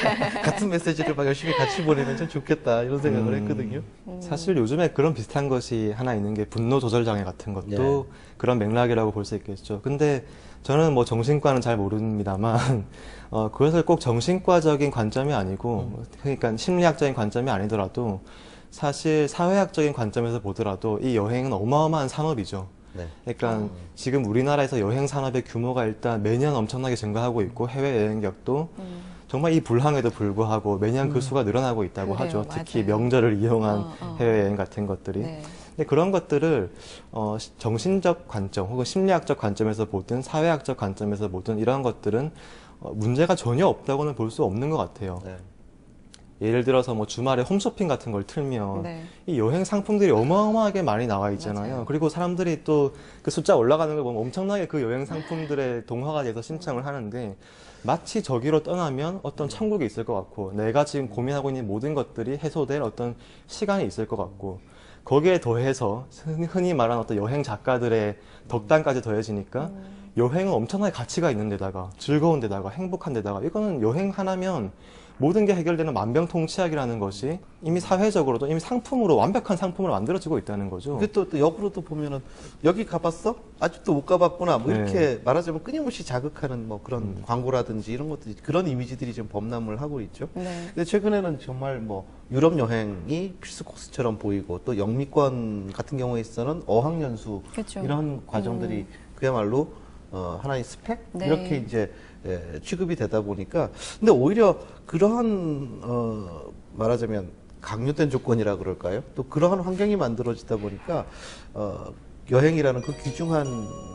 같은 메시지를 막 열심히 같이 보내면 참 좋겠다 이런 생각을 음. 했거든요. 사실 요즘에 그런 비슷한 것이 하나 있는 게 분노 조절 장애 같은 것도 예. 그런 맥락이라고 볼 수 있겠죠. 근데 저는 뭐 정신과는 잘 모릅니다만 어, 그것을 꼭 정신과적인 관점이 아니고 그러니까 심리학적인 관점이 아니더라도 사실 사회학적인 관점에서 보더라도 이 여행은 어마어마한 산업이죠. 네. 그러니까 지금 우리나라에서 여행 산업의 규모가 일단 매년 엄청나게 증가하고 있고 해외 여행객도 음. 정말 이 불황에도 불구하고 매년 그 수가 늘어나고 있다고 그래요, 하죠. 특히 맞아요. 명절을 이용한 어, 어. 해외여행 같은 것들이. 네. 근데 그런 것들을 어, 시- 정신적 관점 혹은 심리학적 관점에서 보든 사회학적 관점에서 보든 이런 것들은 어, 문제가 전혀 없다고는 볼 수 없는 것 같아요. 네. 예를 들어서 뭐 주말에 홈쇼핑 같은 걸 틀면 네. 이 여행 상품들이 어마어마하게 많이 나와 있잖아요. 맞아요. 그리고 사람들이 또 그 숫자 올라가는 걸 보면 엄청나게 그 여행 상품들의 동화가 돼서 신청을 하는데 마치 저기로 떠나면 어떤 천국이 있을 것 같고 내가 지금 고민하고 있는 모든 것들이 해소될 어떤 시간이 있을 것 같고 거기에 더해서 흔히- 흔히 말하는 어떤 여행 작가들의 덕담까지 더해지니까 여행은 엄청나게 가치가 있는 데다가 즐거운 데다가 행복한 데다가 이거는 여행 하나면 모든 게 해결되는 만병통치약이라는 것이 이미 사회적으로도 이미 상품으로 완벽한 상품으로 만들어지고 있다는 거죠. 그게 또, 또 역으로 또 보면은 여기 가봤어? 아직도 못 가봤구나. 뭐 이렇게 네. 말하자면 끊임없이 자극하는 뭐 그런 음. 광고라든지 이런 것들이 그런 이미지들이 좀 범람을 하고 있죠. 네. 근데 최근에는 정말 뭐 유럽 여행이 필수 코스처럼 보이고 또 영미권 같은 경우에 있어서는 어학연수 그쵸. 이런 과정들이 그야말로 어, 하나의 스펙 네. 이렇게 이제 예, 취급이 되다 보니까 근데 오히려 그러한 어, 말하자면 강요된 조건이라 그럴까요? 또 그러한 환경이 만들어지다 보니까 어, 여행이라는 그 귀중한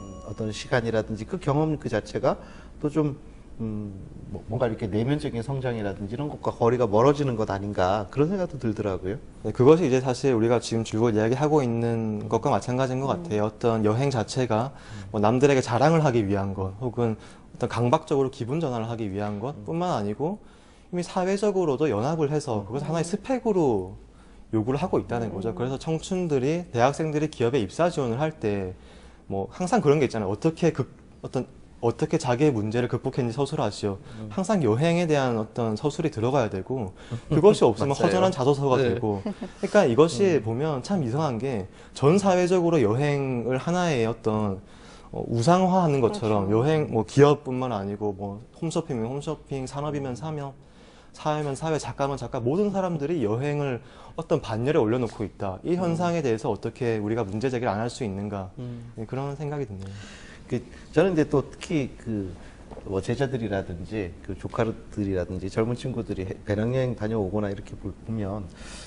어떤 시간이라든지 그 경험 그 자체가 또 좀 음, 뭐 뭔가 이렇게 내면적인 성장이라든지 이런 것과 거리가 멀어지는 것 아닌가 그런 생각도 들더라고요. 네, 그것이 이제 사실 우리가 지금 줄곧 이야기하고 있는 것과 마찬가지인 것 같아요. 어떤 여행 자체가 뭐 남들에게 자랑을 하기 위한 것, 혹은 어떤 강박적으로 기분 전환을 하기 위한 것 뿐만 아니고 이미 사회적으로도 연합을 해서 그것을 하나의 스펙으로 요구를 하고 있다는 거죠. 그래서 청춘들이, 대학생들이 기업에 입사 지원을 할 때 뭐 항상 그런 게 있잖아요. 어떻게 극, 어떤 어떻게 자기의 문제를 극복했는지 서술하시오. 항상 여행에 대한 어떤 서술이 들어가야 되고 그것이 없으면 맞아요. 허전한 자소서가 네. 되고 그러니까 이것이 보면 참 이상한 게 전 사회적으로 여행을 하나의 어떤 어, 우상화하는 것처럼 여행 뭐 기업뿐만 아니고 뭐 홈쇼핑이면 홈쇼핑, 산업이면 산업, 사회면 사회, 작가면 작가 모든 사람들이 여행을 어떤 반열에 올려놓고 있다. 이 현상에 대해서 어떻게 우리가 문제 제기를 안 할 수 있는가 네, 그런 생각이 드네요. 그 저는 이제 또 특히 그 뭐 제자들이라든지 그 조카들이라든지 젊은 친구들이 해- 배낭여행 다녀오거나 이렇게 볼- 보면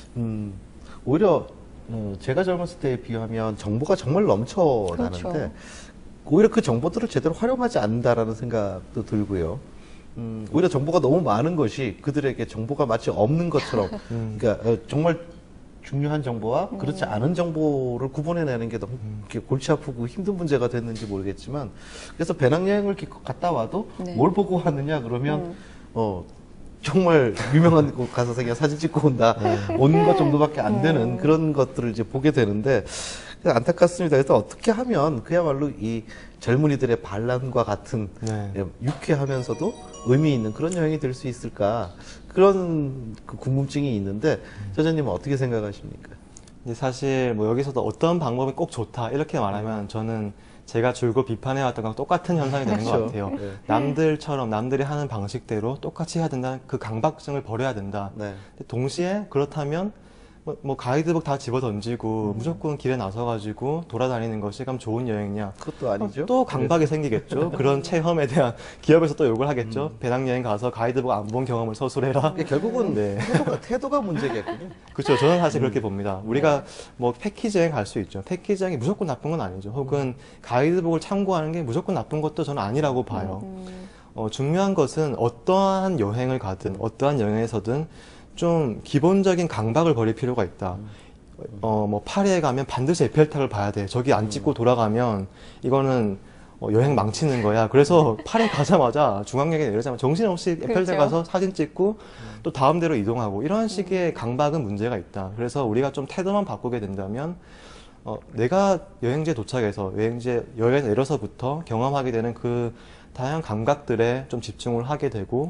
음 오히려 어, 제가 젊었을 때에 비하면 정보가 정말 넘쳐나는데 그렇죠. 오히려 그 정보들을 제대로 활용하지 않는다라는 생각도 들고요. 음, 오히려 정보가 너무 많은 것이 그들에게 정보가 마치 없는 것처럼 그러니까 어, 정말 중요한 정보와 그렇지 않은 정보를 구분해내는 게 너무 이렇게 골치 아프고 힘든 문제가 됐는지 모르겠지만 그래서 배낭여행을 기껏 갔다 와도 네. 뭘 보고 왔느냐 그러면 어 정말 유명한 곳 가서 그냥 사진 찍고 온다 온 것 정도밖에 안 되는 그런 것들을 이제 보게 되는데 안타깝습니다. 그래서 어떻게 하면 그야말로 이 젊은이들의 반란과 같은 네. 예, 유쾌하면서도 의미 있는 그런 여행이 될 수 있을까 그런 그 궁금증이 있는데 저자님은 어떻게 생각하십니까? 근데 사실 뭐 여기서도 어떤 방법이 꼭 좋다 이렇게 말하면 저는 제가 줄곧 비판해왔던 거랑 똑같은 현상이 되는 것 그렇죠. 같아요. 네. 남들처럼 남들이 하는 방식대로 똑같이 해야 된다는 그 강박증을 버려야 된다. 네. 근데 동시에 그렇다면 뭐, 뭐 가이드북 다 집어 던지고 무조건 길에 나서가지고 돌아다니는 것이 그럼 좋은 여행이냐? 그것도 아니죠. 또 강박이 생기겠죠. 그런 체험에 대한 기업에서 또 욕을 하겠죠. 배낭여행 가서 가이드북 안 본 경험을 서술해라. 이게 결국은 네. 태도가, 태도가 문제겠군요. 그렇죠. 저는 사실 그렇게 봅니다. 우리가 뭐 패키지 여행 갈 수 있죠. 패키지 여행이 무조건 나쁜 건 아니죠. 혹은 가이드북을 참고하는 게 무조건 나쁜 것도 저는 아니라고 봐요. 어, 중요한 것은 어떠한 여행을 가든 어떠한 여행에서든 좀 기본적인 강박을 버릴 필요가 있다. 어, 뭐 파리에 가면 반드시 에펠탑을 봐야 돼. 저기 안 찍고 돌아가면 이거는 어, 여행 망치는 거야. 그래서 파리 가자마자 중앙역에 내리자마자 정신없이 에펠탑 그렇죠. 가서 사진 찍고 또 다음 데로 이동하고 이런 식의 강박은 문제가 있다. 그래서 우리가 좀 태도만 바꾸게 된다면 어, 내가 여행지에 도착해서 여행지에 여행에 내려서부터 경험하게 되는 그 다양한 감각들에 좀 집중을 하게 되고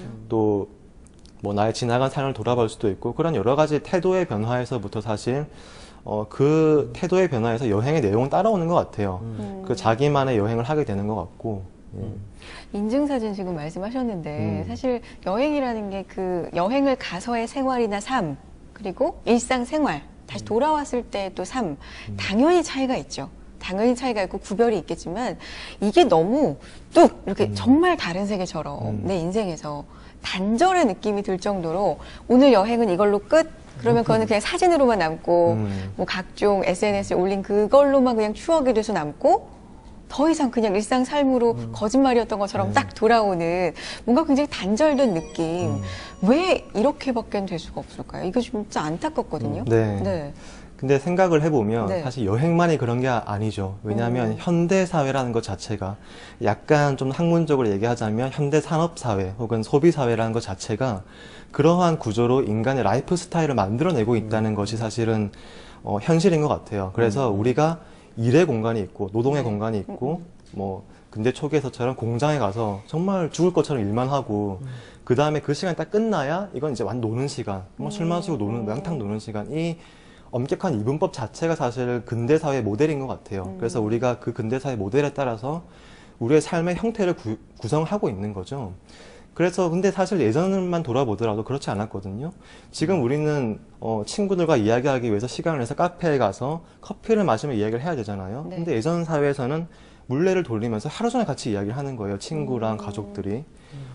또 뭐 나의 지나간 삶을 돌아볼 수도 있고 그런 여러 가지 태도의 변화에서부터 사실 어, 그 태도의 변화에서 여행의 내용은 따라오는 것 같아요. 그 자기만의 여행을 하게 되는 것 같고. 예. 인증사진 지금 말씀하셨는데 음. 사실 여행이라는 게 그 여행을 가서의 생활이나 삶 그리고 일상생활 다시 돌아왔을 때 또 삶 당연히 차이가 있죠. 당연히 차이가 있고 구별이 있겠지만 이게 너무 뚝 이렇게 정말 다른 세계처럼 음. 내 인생에서 단절의 느낌이 들 정도로 오늘 여행은 이걸로 끝. 그러면 그거는 그냥 사진으로만 남고 음. 뭐 각종 에스엔에스에 올린 그걸로만 그냥 추억이 돼서 남고 더 이상 그냥 일상 삶으로 거짓말이었던 것처럼 네. 딱 돌아오는 뭔가 굉장히 단절된 느낌. 음. 왜 이렇게밖에 될 수가 없을까요? 이거 진짜 안타깝거든요. 네. 네. 근데 생각을 해보면 네. 사실 여행만이 그런 게 아니죠. 왜냐하면 음. 현대 사회라는 것 자체가 약간 좀 학문적으로 얘기하자면 현대 산업 사회 혹은 소비 사회라는 것 자체가 그러한 구조로 인간의 라이프 스타일을 만들어내고 있다는 것이 사실은 어, 현실인 것 같아요. 그래서 우리가 일의 공간이 있고 노동의 네. 공간이 있고 뭐 근대 초기에서처럼 공장에 가서 정말 죽을 것처럼 일만 하고 그 다음에 그 시간이 딱 끝나야 이건 이제 완 노는 시간, 뭐 술 마시고 노는 양탕 노는 시간 이 엄격한 이분법 자체가 사실 근대 사회 모델인 것 같아요. 그래서 우리가 그 근대 사회 모델에 따라서 우리의 삶의 형태를 구, 구성하고 있는 거죠. 그래서 근데 사실 예전만 돌아보더라도 그렇지 않았거든요. 지금 우리는 어, 친구들과 이야기하기 위해서 시간을 내서 카페에 가서 커피를 마시며 이야기를 해야 되잖아요. 네. 근데 예전 사회에서는 물레를 돌리면서 하루 종일 같이 이야기를 하는 거예요. 친구랑 가족들이.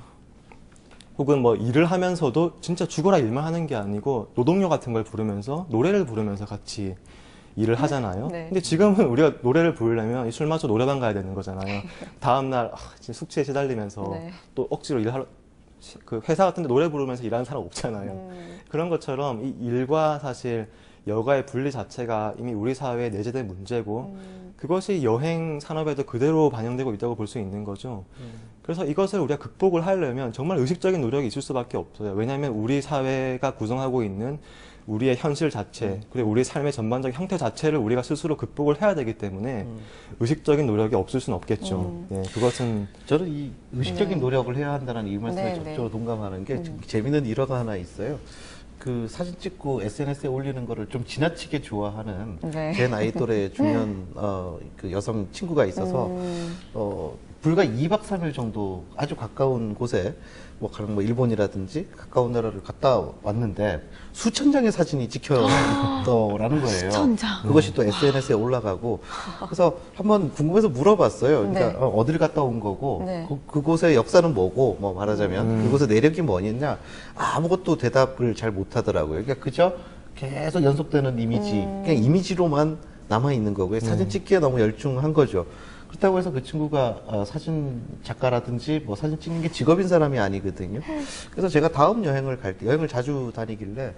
혹은 뭐 일을 하면서도 진짜 죽어라 일만 하는 게 아니고 노동요 같은 걸 부르면서 노래를 부르면서 같이 일을 하잖아요. 네. 근데 지금은 우리가 노래를 부르려면 술 마시고 노래방 가야 되는 거잖아요. 다음날 아, 지금 숙취에 시달리면서 네. 또 억지로 일하러 그 회사 같은 데 노래 부르면서 일하는 사람 없잖아요. 음. 그런 것처럼 이 일과 사실 여가의 분리 자체가 이미 우리 사회에 내재된 문제고 음. 그것이 여행 산업에도 그대로 반영되고 있다고 볼 수 있는 거죠. 그래서 이것을 우리가 극복을 하려면 정말 의식적인 노력이 있을 수밖에 없어요. 왜냐하면 우리 사회가 구성하고 있는 우리의 현실 자체, 그리고 우리 삶의 전반적인 형태 자체를 우리가 스스로 극복을 해야 되기 때문에 의식적인 노력이 없을 수는 없겠죠. 음. 네, 그것은 저는 이 의식적인 네. 노력을 해야 한다는 이 말씀에 네, 적극적으로 네. 동감하는 게 음. 재미있는 일화가 하나 있어요. 그 사진 찍고 에스엔에스에 올리는 거를 좀 지나치게 좋아하는 네. 제 나이 또래 중년 어, 그 여성 친구가 있어서 음. 어, 불과 이 박 삼 일 정도 아주 가까운 곳에 뭐 가령 뭐 일본이라든지 가까운 나라를 갔다 왔는데 수천 장의 사진이 찍혀 있더라는 거예요. 수천 장. 그것이 또 에스엔에스에 올라가고 그래서 한번 궁금해서 물어봤어요. 그러니까 네. 어, 어디를 갔다 온 거고 네. 그, 그곳의 역사는 뭐고 뭐 말하자면 음. 그곳의 내력이 뭐였냐 아무것도 대답을 잘 못하더라고요. 그러니까 그저 계속 연속되는 이미지 음. 그냥 이미지로만 남아 있는 거고요. 사진 찍기에 너무 열중한 거죠. 그렇다고 해서 그 친구가 어, 사진 작가라든지 뭐 사진 찍는 게 직업인 사람이 아니거든요. 그래서 제가 다음 여행을 갈 때 여행을 자주 다니길래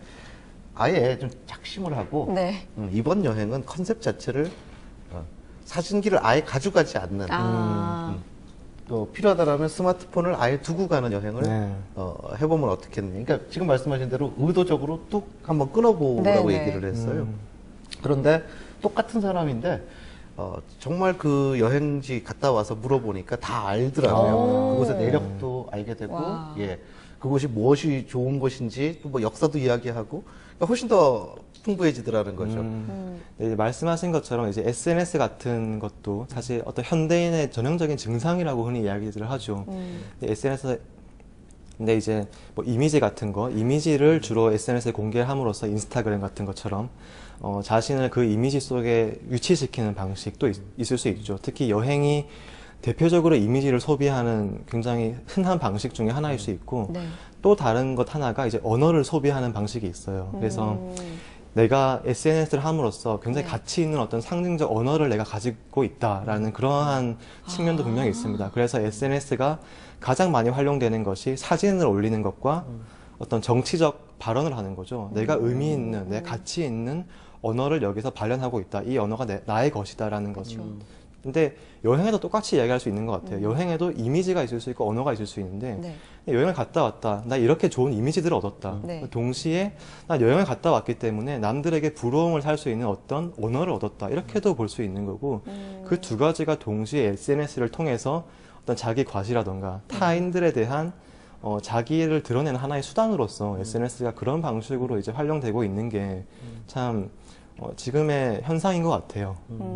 아예 좀 작심을 하고 네. 음, 이번 여행은 컨셉 자체를 어, 사진기를 아예 가져가지 않는 아. 음, 또 필요하다라면 스마트폰을 아예 두고 가는 여행을 네. 어, 해보면 어떻겠느냐. 그러니까 지금 말씀하신 대로 의도적으로 뚝 한번 끊어보라고 네, 네. 얘기를 했어요. 음. 그런데 똑같은 사람인데 어, 정말 그 여행지 갔다 와서 물어보니까 다 알더라고요. 오. 그곳의 내력도 알게 되고, 와. 예, 그곳이 무엇이 좋은 것인지 또 뭐 역사도 이야기하고 그러니까 훨씬 더 풍부해지더라는 거죠. 음. 음. 네, 이제 말씀하신 것처럼 이제 에스엔에스 같은 것도 사실 어떤 현대인의 전형적인 증상이라고 흔히 이야기를 하죠. 음. 에스엔에스 근데 이제 뭐 이미지 같은 거, 이미지를 주로 에스엔에스에 공개함으로써 인스타그램 같은 것처럼 어, 자신을 그 이미지 속에 위치시키는 방식도 있, 있을 수 있죠. 특히 여행이 대표적으로 이미지를 소비하는 굉장히 흔한 방식 중에 하나일 수 있고 네. 또 다른 것 하나가 이제 언어를 소비하는 방식이 있어요. 그래서 음. 내가 에스엔에스를 함으로써 굉장히 네. 가치 있는 어떤 상징적 언어를 내가 가지고 있다라는 그러한 측면도 아. 분명히 있습니다. 그래서 에스엔에스가 가장 많이 활용되는 것이 사진을 올리는 것과 어떤 정치적 발언을 하는 거죠. 내가 의미 있는, 내 가치 있는 언어를 여기서 발현하고 있다. 이 언어가 내, 나의 것이다라는 거죠. 그렇죠. 근데 여행에도 똑같이 이야기할 수 있는 것 같아요. 여행에도 이미지가 있을 수 있고 언어가 있을 수 있는데 네. 여행을 갔다 왔다. 나 이렇게 좋은 이미지들을 얻었다. 네. 동시에 나 여행을 갔다 왔기 때문에 남들에게 부러움을 살 수 있는 어떤 언어를 얻었다. 이렇게도 볼 수 있는 거고 음. 그 두 가지가 동시에 에스엔에스를 통해서 어떤 자기 과시라던가 타인들에 대한 어, 자기를 드러내는 하나의 수단으로서 에스엔에스가 그런 방식으로 이제 활용되고 있는 게 참 어, 지금의 현상인 것 같아요.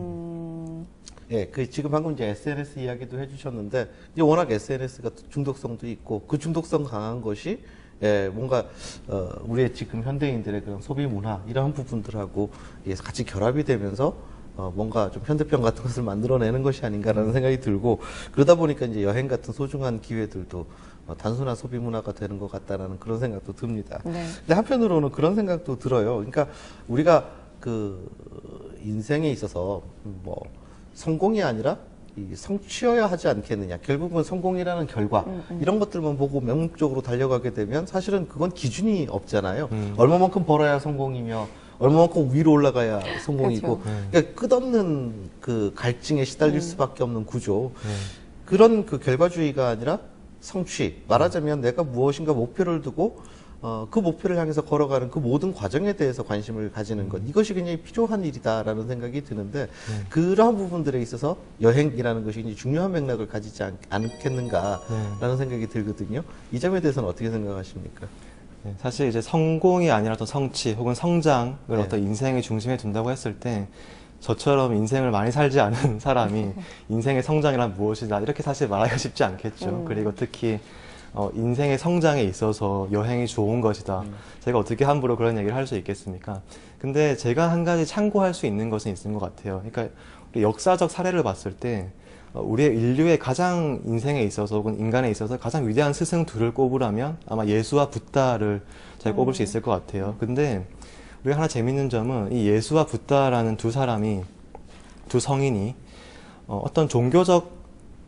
음. 예, 그 지금 방금 이제 에스엔에스 이야기도 해주셨는데 이제 워낙 에스엔에스가 중독성도 있고 그 중독성 강한 것이 예, 뭔가 어, 우리의 지금 현대인들의 그런 소비 문화 이러한 부분들하고 예, 같이 결합이 되면서 어, 뭔가 좀 현대병 같은 것을 만들어내는 것이 아닌가라는 생각이 들고, 그러다 보니까 이제 여행 같은 소중한 기회들도 어, 단순한 소비 문화가 되는 것 같다라는 그런 생각도 듭니다. 네. 근데 한편으로는 그런 생각도 들어요. 그러니까 우리가 그 인생에 있어서 뭐 성공이 아니라 이 성취여야 하지 않겠느냐. 결국은 성공이라는 결과 음, 음. 이런 것들만 보고 명목적으로 달려가게 되면 사실은 그건 기준이 없잖아요. 음. 얼마만큼 벌어야 성공이며 얼마만큼 위로 올라가야 성공이고, 그렇죠. 그러니까 끝없는 그 갈증에 시달릴 음. 수밖에 없는 구조. 네. 그런 그 결과주의가 아니라 성취. 말하자면 내가 무엇인가 목표를 두고 어, 그 목표를 향해서 걸어가는 그 모든 과정에 대해서 관심을 가지는 것. 이것이 굉장히 필요한 일이다라는 생각이 드는데, 그러한 부분들에 있어서 여행이라는 것이 이제 중요한 맥락을 가지지 않, 않겠는가라는 생각이 들거든요. 이 점에 대해서는 어떻게 생각하십니까? 네, 사실 이제 성공이 아니라 어떤 성취 혹은 성장을 네. 어떤 인생의 중심에 둔다고 했을 때 저처럼 인생을 많이 살지 않은 사람이 인생의 성장이란 무엇이다 이렇게 사실 말하기가 쉽지 않겠죠. 음. 그리고 특히 어, 인생의 성장에 있어서 여행이 좋은 것이다. 음. 제가 어떻게 함부로 그런 얘기를 할 수 있겠습니까? 근데 제가 한 가지 참고할 수 있는 것은 있는 것 같아요. 그러니까 우리 역사적 사례를 봤을 때 어, 우리의 인류의 가장 인생에 있어서 혹은 인간에 있어서 가장 위대한 스승 둘을 꼽으라면 아마 예수와 붓다를 제가 꼽을 수 있을 것 같아요. 근데 우리가 하나 재밌는 점은 이 예수와 붓다라는 두 사람이, 두 성인이 어, 어떤 종교적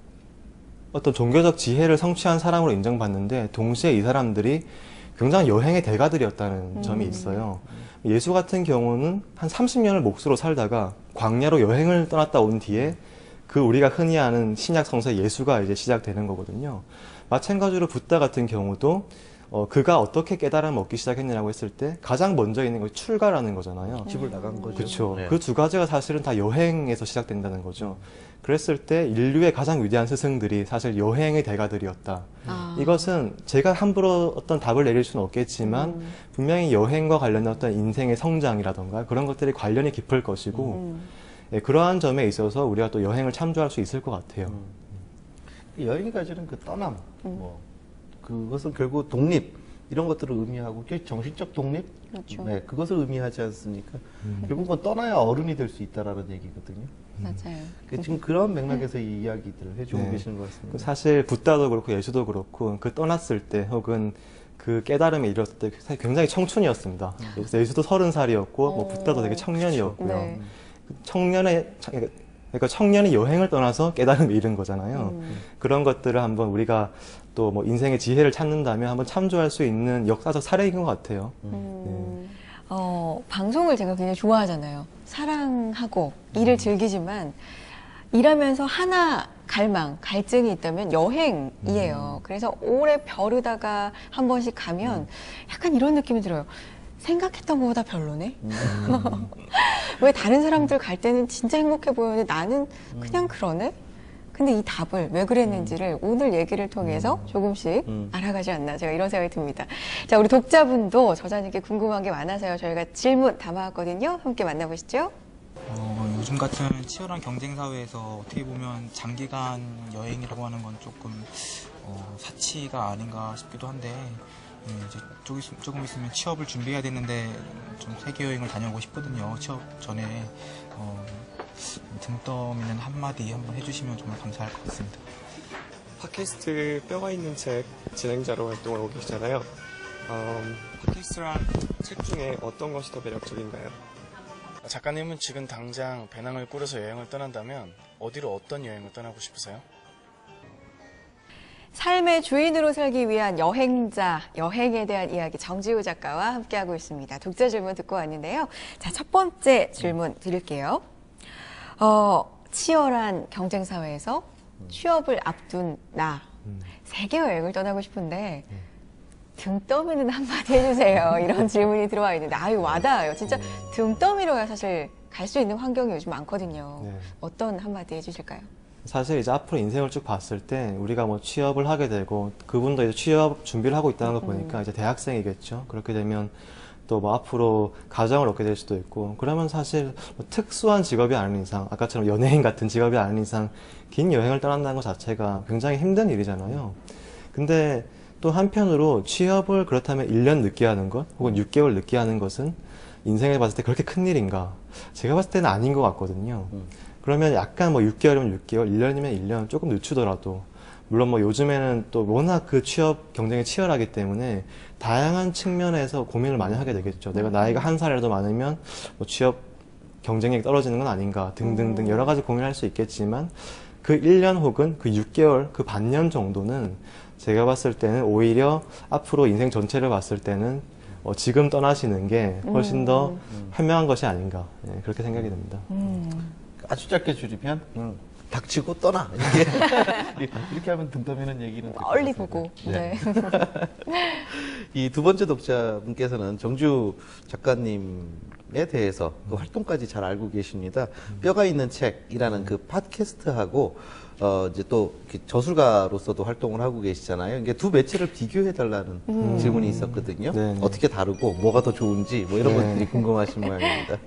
어떤 종교적 지혜를 성취한 사람으로 인정받는데 동시에 이 사람들이 굉장히 여행의 대가들이었다는 점이 있어요. 예수 같은 경우는 한 삼십 년을 몫으로 살다가 광야로 여행을 떠났다 온 뒤에 그 우리가 흔히 아는 신약 성서의 예수가 이제 시작되는 거거든요. 마찬가지로 붓다 같은 경우도 어, 그가 어떻게 깨달음을 얻기 시작했느냐고 했을 때 가장 먼저 있는 것이 출가라는 거잖아요. 집을 나간 거죠. 그렇죠. 네. 그 두 가지가 사실은 다 여행에서 시작된다는 거죠. 그랬을 때 인류의 가장 위대한 스승들이 사실 여행의 대가들이었다. 아. 이것은 제가 함부로 어떤 답을 내릴 수는 없겠지만 음. 분명히 여행과 관련된 어떤 인생의 성장이라던가 그런 것들이 관련이 깊을 것이고 음. 예, 그러한 점에 있어서 우리가 또 여행을 참조할 수 있을 것 같아요. 여행이 가지는 그 떠남, 뭐 그것은 결국 독립 이런 것들을 의미하고, 그게 정신적 독립, 그렇죠. 네, 그것을 의미하지 않습니까? 결국은 떠나야 어른이 될 수 있다라는 얘기거든요. 맞아요. 그 지금 그런 맥락에서 이 이야기들을 해주고 네. 계시는 것 같습니다. 사실 붓다도 그렇고 예수도 그렇고 그 떠났을 때 혹은 그 깨달음에 이르렀을 때 사실 굉장히 청춘이었습니다. 그래서 예수도 서른 살이었고 뭐 오. 붓다도 되게 청년이었고요. 네. 청년의 그러니까 청년이 여행을 떠나서 깨달음에 이른 거잖아요. 음. 그런 것들을 한번 우리가 또 뭐 인생의 지혜를 찾는다면 한번 참조할 수 있는 역사적 사례인 것 같아요. 음. 어, 방송을 제가 굉장히 좋아하잖아요. 사랑하고 일을 즐기지만 일하면서 하나 갈망, 갈증이 있다면 여행이에요. 그래서 오래 벼르다가 한 번씩 가면 약간 이런 느낌이 들어요. 생각했던 것보다 별로네? 왜 다른 사람들 갈 때는 진짜 행복해 보였는데 나는 그냥 그러네? 근데 이 답을 왜 그랬는지를 오늘 얘기를 통해서 조금씩 음. 알아가지 않나 제가 이런 생각이 듭니다. 자, 우리 독자분도 저자님께 궁금한 게 많아서요. 저희가 질문 담아왔거든요. 함께 만나보시죠. 어, 요즘 같은 치열한 경쟁 사회에서 어떻게 보면 장기간 여행이라고 하는 건 조금 어, 사치가 아닌가 싶기도 한데 예, 이제 조금, 있- 조금 있으면 취업을 준비해야 되는데 좀 세계 여행을 다녀오고 싶거든요. 취업 전에 어, 등 떠미는 한마디 한번 해주시면 정말 감사할 것 같습니다. 팟캐스트 뼈가 있는 책 진행자로 활동을 하고 계시잖아요. 음, 팟캐스트란 책 중에 어떤 것이 더 매력적인가요? 작가님은 지금 당장 배낭을 꾸려서 여행을 떠난다면 어디로 어떤 여행을 떠나고 싶으세요? 삶의 주인으로 살기 위한 여행자, 여행에 대한 이야기 정지우 작가와 함께하고 있습니다. 독자 질문 듣고 왔는데요. 자, 첫 번째 질문 드릴게요. 어, 치열한 경쟁 사회에서 취업을 앞둔 나, 세계 여행을 떠나고 싶은데 등 떠미는 한마디 해주세요. 이런 질문이 들어와 있는데 아유 와닿아요. 진짜 등 떠미러야 사실 갈 수 있는 환경이 요즘 많거든요. 네. 어떤 한마디 해주실까요? 사실 이제 앞으로 인생을 쭉 봤을 때 우리가 뭐 취업을 하게 되고 그분도 이제 취업 준비를 하고 있다는 거 보니까 이제 대학생이겠죠. 그렇게 되면 또 뭐 앞으로 가정을 얻게 될 수도 있고 그러면 사실 뭐 특수한 직업이 아닌 이상 아까처럼 연예인 같은 직업이 아닌 이상 긴 여행을 떠난다는 것 자체가 굉장히 힘든 일이잖아요. 근데 또 한편으로 취업을 그렇다면 일 년 늦게 하는 것 혹은 육 개월 늦게 하는 것은 인생에 봤을 때 그렇게 큰 일인가? 제가 봤을 때는 아닌 것 같거든요. 음. 그러면 약간 뭐 육 개월이면 육 개월, 일 년이면 일 년 조금 늦추더라도 물론 뭐 요즘에는 또 워낙 그 취업 경쟁이 치열하기 때문에 다양한 측면에서 고민을 많이 하게 되겠죠. 내가 나이가 한 살이라도 많으면 뭐 취업 경쟁력이 떨어지는 건 아닌가 등등등 여러 가지 고민할 수 있겠지만 그 일 년 혹은 그 육 개월, 그 반년 정도는 제가 봤을 때는 오히려 앞으로 인생 전체를 봤을 때는 어, 지금 떠나시는 게 훨씬 더 현명한 것이 아닌가 예, 그렇게 생각이 듭니다. 아주 짧게 줄이면 음, 닥치고 떠나 이렇게 이렇게 하면 등 떠미는 얘기는 멀리 보고. 네. 이 두 번째 독자분께서는 정주 작가님에 대해서 그 활동까지 잘 알고 계십니다. 뼈가 있는 책이라는 그 팟캐스트하고 어 이제 또 이렇게 저술가로서도 활동을 하고 계시잖아요. 이게 두 매체를 비교해 달라는 질문이 있었거든요. 네네. 어떻게 다르고 뭐가 더 좋은지 뭐 이런 네. 것들이 궁금하신 모양입니다.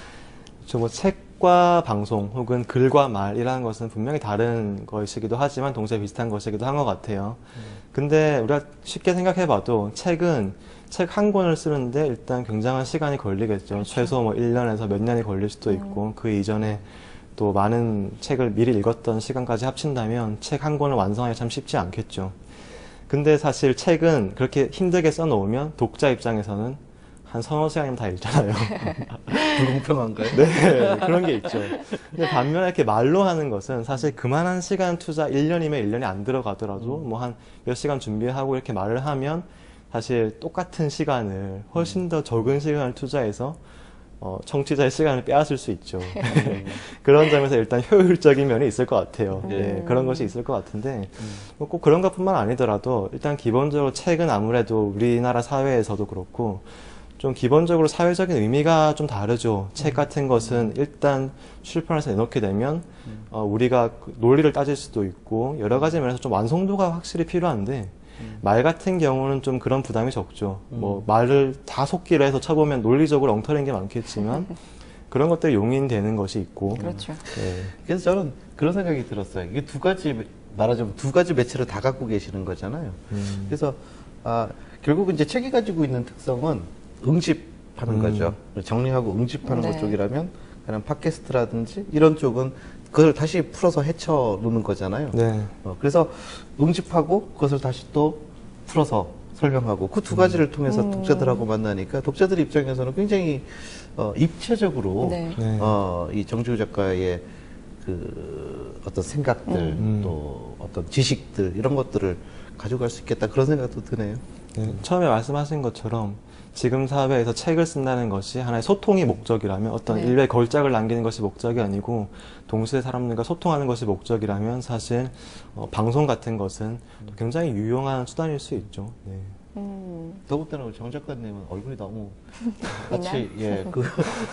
저 뭐 책과 방송 혹은 글과 말이라는 것은 분명히 다른 것이기도 하지만 동시에 비슷한 것이기도 한 것 같아요. 근데 우리가 쉽게 생각해봐도 책은 책 한 권을 쓰는데 일단 굉장한 시간이 걸리겠죠. 최소 뭐 일 년에서 몇 년이 걸릴 수도 있고 그 이전에 또 많은 책을 미리 읽었던 시간까지 합친다면 책 한 권을 완성하기 참 쉽지 않겠죠. 근데 사실 책은 그렇게 힘들게 써놓으면 독자 입장에서는 한 서너 시간이면 다 읽잖아요. 불공평한가요? 네, 그런 게 있죠. 근데 반면에 이렇게 말로 하는 것은 사실 그만한 시간 투자, 일 년이면 일 년이 안 들어가더라도 뭐 한 몇 시간 준비하고 이렇게 말을 하면 사실 똑같은 시간을 훨씬 더 적은 시간을 투자해서 어, 청취자의 시간을 빼앗을 수 있죠. 그런 점에서 일단 효율적인 면이 있을 것 같아요. 예, 그런 것이 있을 것 같은데 뭐꼭 그런 것뿐만 아니더라도 일단 기본적으로 책은 아무래도 우리나라 사회에서도 그렇고 좀 기본적으로 사회적인 의미가 좀 다르죠. 책 같은 것은 일단 출판해서 내놓게 되면 어, 우리가 그 논리를 따질 수도 있고 여러 가지 면에서 좀 완성도가 확실히 필요한데 말 같은 경우는 좀 그런 부담이 적죠. 뭐 말을 다 속기로 해서 쳐보면 논리적으로 엉터리인 게 많겠지만 그런 것들이 용인되는 것이 있고. 그렇죠. 네. 그래서 저는 그런 생각이 들었어요. 이게 두 가지 말하자면 두 가지 매체를 다 갖고 계시는 거잖아요. 음. 그래서 아, 결국은 이제 책이 가지고 있는 특성은 응집하는 음. 거죠. 정리하고 응집하는 네. 것 쪽이라면 그냥 팟캐스트라든지 이런 쪽은 그걸 다시 풀어서 헤쳐 놓는 거잖아요. 네. 어, 그래서 응집하고 그것을 다시 또 풀어서 설명하고 그 두 가지를 통해서 독자들하고 만나니까 독자들 입장에서는 굉장히 어, 입체적으로 네. 네. 어, 이 정주 작가의 그 어떤 생각들 음. 또 어떤 지식들 이런 것들을 가져갈 수 있겠다 그런 생각도 드네요. 네, 처음에 말씀하신 것처럼 지금 사회에서 책을 쓴다는 것이 하나의 소통이 목적이라면 어떤 네. 인류의 걸작을 남기는 것이 목적이 아니고 동시에 사람들과 소통하는 것이 목적이라면 사실 어, 방송 같은 것은 굉장히 유용한 수단일 수 있죠. 네. 음. 더군다나 우리 정 작가님은 얼굴이 너무 같이 예그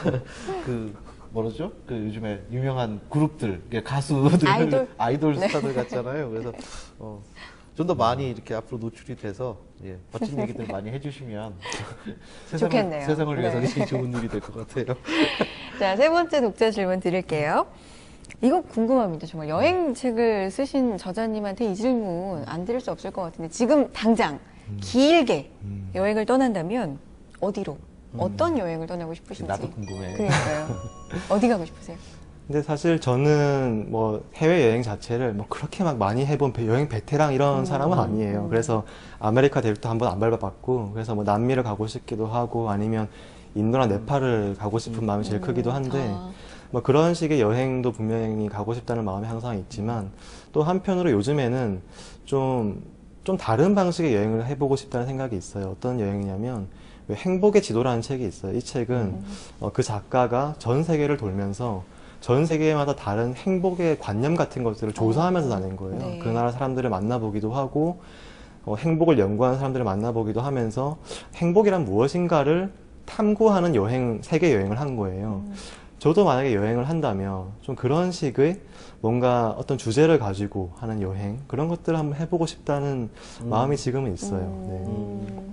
그 뭐라죠? 그 요즘에 유명한 그룹들 예, 가수들 아이돌. 아이돌 네. 스타들 같잖아요. 그래서 어, 좀 더 많이 이렇게 앞으로 노출이 돼서 예, 멋진 얘기들 많이 해주시면 세상을, 좋겠네요. 세상을 위해서 네. 굉장히 좋은 일이 될 것 같아요. 자, 세 번째 독자 질문 드릴게요. 이거 궁금합니다. 정말 여행책을 쓰신 저자님한테 이 질문 안 드릴 수 없을 것 같은데 지금 당장 길게 음. 여행을 떠난다면 어디로? 어떤 여행을 떠나고 싶으신지? 나도 궁금해. 그러니까요. 어디 가고 싶으세요? 근데 사실 저는 뭐 해외 여행 자체를 뭐 그렇게 막 많이 해본 배- 여행 베테랑 이런 사람은 아니에요. 그래서 아메리카 대륙도 한번 안 밟아봤고, 그래서 뭐 남미를 가고 싶기도 하고, 아니면 인도나 네팔을 가고 싶은 마음이 제일 크기도 한데, 아. 뭐 그런 식의 여행도 분명히 가고 싶다는 마음이 항상 있지만, 또 한편으로 요즘에는 좀, 좀 다른 방식의 여행을 해보고 싶다는 생각이 있어요. 어떤 여행이냐면, 왜 행복의 지도라는 책이 있어요. 이 책은 어, 그 작가가 전 세계를 돌면서 전 세계마다 다른 행복의 관념 같은 것들을 조사하면서 다닌 거예요. 네. 그 나라 사람들을 만나보기도 하고 어, 행복을 연구하는 사람들을 만나보기도 하면서 행복이란 무엇인가를 탐구하는 여행, 세계 여행을 한 거예요. 저도 만약에 여행을 한다면 좀 그런 식의 뭔가 어떤 주제를 가지고 하는 여행 그런 것들을 한번 해보고 싶다는 마음이 지금은 있어요. 음.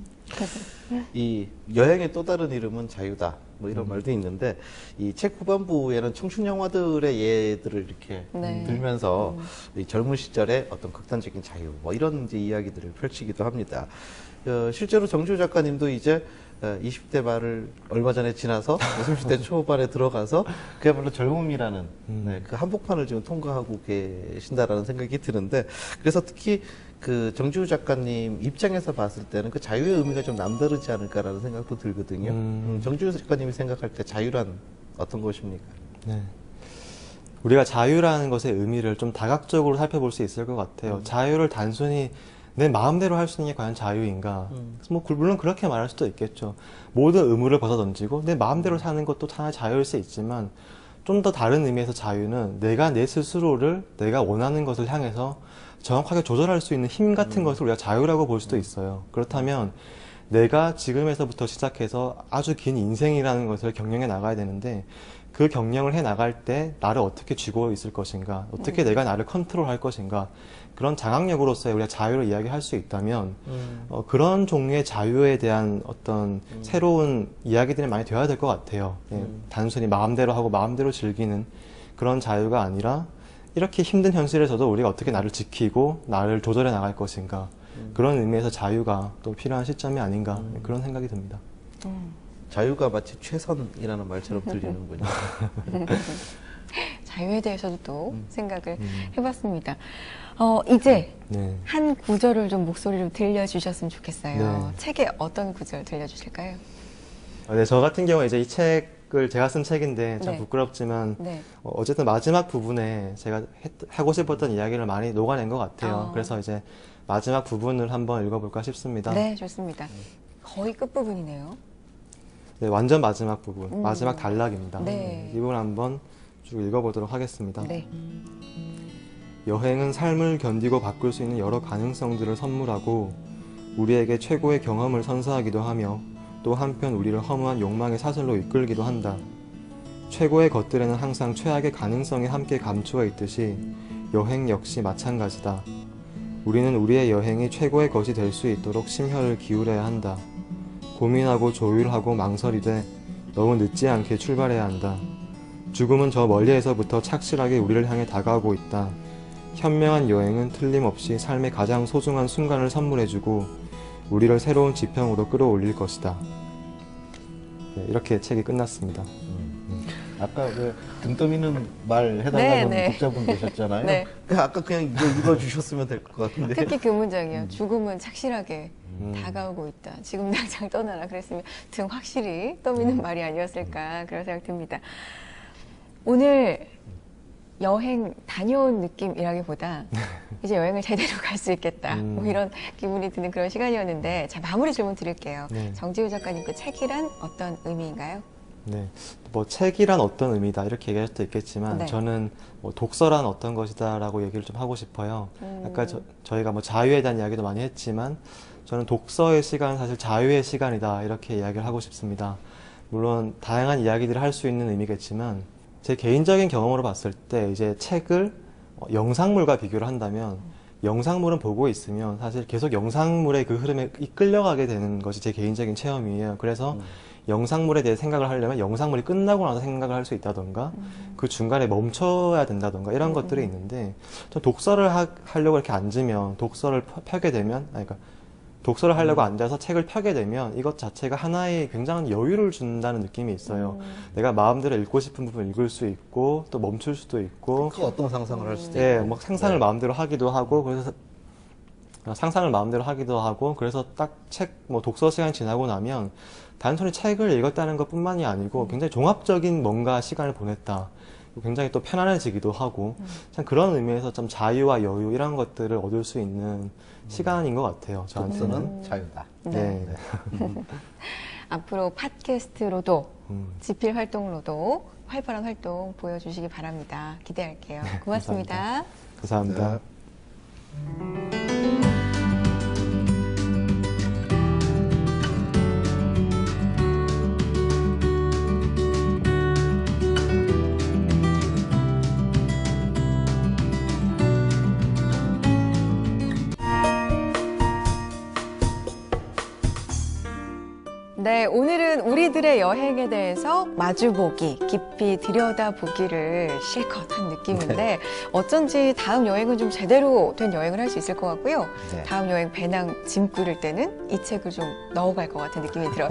이 여행의 또 다른 이름은 자유다. 뭐 이런 말도 있는데 이 책 후반부에는 청춘 영화들의 예들을 이렇게 네. 들면서 이 젊은 시절의 어떤 극단적인 자유 뭐 이런 이제 이야기들을 펼치기도 합니다. 어, 실제로 정주 작가님도 이제 어, 이십 대 말을 얼마 전에 지나서 삼십 대 초반에 들어가서 그야말로 젊음이라는 음. 네, 그 한복판을 지금 통과하고 계신다라는 생각이 드는데 그래서 특히 그 정지우 작가님 입장에서 봤을 때는 그 자유의 의미가 좀 남다르지 않을까라는 생각도 들거든요. 음. 음, 정지우 작가님이 생각할 때 자유란 어떤 것입니까? 네. 우리가 자유라는 것의 의미를 좀 다각적으로 살펴볼 수 있을 것 같아요. 음. 자유를 단순히 내 마음대로 할 수 있는 게 과연 자유인가? 음. 뭐 그- 물론 그렇게 말할 수도 있겠죠. 모든 의무를 벗어던지고 내 마음대로 사는 것도 하나의 자유일 수 있지만 좀 더 다른 의미에서 자유는 내가 내 스스로를 내가 원하는 것을 향해서 정확하게 조절할 수 있는 힘 같은 것을 우리가 자유라고 볼 수도 있어요. 그렇다면 내가 지금에서부터 시작해서 아주 긴 인생이라는 것을 경영해 나가야 되는데 그 경영을 해 나갈 때 나를 어떻게 쥐고 있을 것인가, 어떻게 내가 나를 컨트롤할 것인가, 그런 장악력으로서의 우리가 자유를 이야기할 수 있다면 음. 어, 그런 종류의 자유에 대한 어떤 새로운 이야기들이 많이 되어야 될 것 같아요. 예, 음. 단순히 마음대로 하고 마음대로 즐기는 그런 자유가 아니라 이렇게 힘든 현실에서도 우리가 어떻게 나를 지키고 나를 조절해 나갈 것인가, 그런 의미에서 자유가 또 필요한 시점이 아닌가, 예, 그런 생각이 듭니다. 음. 자유가 마치 최선이라는 말처럼 들리는군요. 자유에 대해서도 또 음. 생각을 해봤습니다. 어, 이제 네. 한 구절을 좀 목소리로 들려주셨으면 좋겠어요. 네. 책의 어떤 구절 들려주실까요? 어, 네, 저 같은 경우에 이제 이 책을 제가 쓴 책인데 참 네. 부끄럽지만 네. 어, 어쨌든 마지막 부분에 제가 했- 하고 싶었던 이야기를 많이 녹아낸 것 같아요. 아. 그래서 이제 마지막 부분을 한번 읽어볼까 싶습니다. 네, 좋습니다. 거의 끝부분이네요. 네, 완전 마지막 부분, 음. 마지막 단락입니다. 네. 이 부분 한번 쭉 읽어보도록 하겠습니다. 네. 여행은 삶을 견디고 바꿀 수 있는 여러 가능성들을 선물하고 우리에게 최고의 경험을 선사하기도 하며 또 한편 우리를 허무한 욕망의 사슬로 이끌기도 한다. 최고의 것들에는 항상 최악의 가능성이 함께 감추어 있듯이 여행 역시 마찬가지다. 우리는 우리의 여행이 최고의 것이 될 수 있도록 심혈을 기울여야 한다. 고민하고 조율하고 망설이되 너무 늦지 않게 출발해야 한다. 죽음은 저 멀리에서부터 착실하게 우리를 향해 다가오고 있다. 현명한 여행은 틀림없이 삶의 가장 소중한 순간을 선물해주고 우리를 새로운 지평으로 끌어올릴 것이다. 네, 이렇게 책이 끝났습니다. 아까 그 등 떠미는 말 해달라는 네, 네. 독자분 계셨잖아요. 네. 그 아까 그냥 이거 읽어주셨으면 될 것 같은데. 특히 그 문장이요. 죽음은 착실하게 음. 다가오고 있다. 지금 당장 떠나라 그랬으면 등 확실히 떠미는 음. 말이 아니었을까 그런 생각 듭니다. 오늘 여행 다녀온 느낌이라기보다 이제 여행을 제대로 갈 수 있겠다. 음. 뭐 이런 기분이 드는 그런 시간이었는데 자 마무리 질문 드릴게요. 네. 정지우 작가님 그 책이란 어떤 의미인가요? 네, 뭐 책이란 어떤 의미다 이렇게 얘기할 수도 있겠지만 네. 저는 뭐 독서란 어떤 것이다라고 얘기를 좀 하고 싶어요. 음. 아까 저, 저희가 뭐 자유에 대한 이야기도 많이 했지만 저는 독서의 시간은 사실 자유의 시간이다 이렇게 이야기를 하고 싶습니다. 물론 다양한 이야기들을 할 수 있는 의미겠지만 제 개인적인 경험으로 봤을 때 이제 책을 어, 영상물과 비교를 한다면 영상물은 보고 있으면 사실 계속 영상물의 그 흐름에 이끌려가게 되는 것이 제 개인적인 체험이에요. 그래서 음. 영상물에 대해 생각을 하려면 영상물이 끝나고 나서 생각을 할 수 있다던가 그 중간에 멈춰야 된다던가 이런 것들이 있는데 전 독서를 하, 하려고 이렇게 앉으면 독서를 펴- 펴게 되면 아니, 그러니까 독서를 하려고 앉아서 책을 펴게 되면 이것 자체가 하나의 굉장한 여유를 준다는 느낌이 있어요. 내가 마음대로 읽고 싶은 부분 읽을 수 있고 또 멈출 수도 있고 그 어떤 상상을 할 수도 예, 있고. 뭐 상상을 네. 마음대로 하기도 하고 그래서 상상을 마음대로 하기도 하고 그래서 딱 책 뭐 독서 시간 지나고 나면 단순히 책을 읽었다는 것뿐만이 아니고 굉장히 종합적인 뭔가 시간을 보냈다. 굉장히 또 편안해지기도 하고 참 그런 의미에서 좀 자유와 여유 이런 것들을 얻을 수 있는 시간인 것 같아요. 저한테는. 독서는 자유다. 네. 앞으로 팟캐스트로도 음. 지필 활동으로도 활발한 활동 보여주시기 바랍니다. 기대할게요. 고맙습니다. 감사합니다. 네, 오늘은 우리들의 여행에 대해서 마주보기, 깊이 들여다보기를 실컷 한 느낌인데 네. 어쩐지 다음 여행은 좀 제대로 된 여행을 할 수 있을 것 같고요. 네. 다음 여행 배낭 짐 꾸릴 때는 이 책을 좀 넣어갈 것 같은 느낌이 들어요.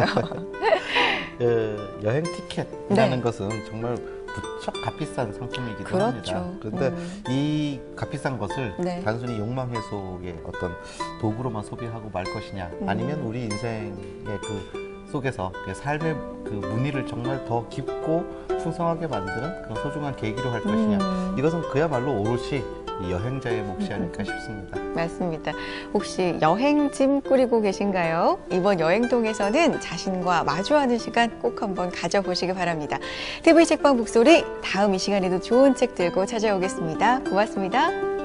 그 여행 티켓이라는 네. 것은 정말 부쩍 값비싼 상품이기도 그렇죠. 합니다. 그런데 음. 이 값비싼 것을 네. 단순히 욕망 해소의 어떤 도구로만 소비하고 말 것이냐, 음. 아니면 우리 인생의 그 속에서 그 삶의 그 무늬를 정말 더 깊고 풍성하게 만드는 그런 소중한 계기로 할 것이냐, 음. 이것은 그야말로 오롯이 이 여행자의 몫이 아닐까 싶습니다. 맞습니다. 혹시 여행 짐 꾸리고 계신가요? 이번 여행동에서는 자신과 마주하는 시간 꼭 한번 가져보시기 바랍니다. 티비 책방 북소리 다음 이 시간에도 좋은 책 들고 찾아오겠습니다. 고맙습니다.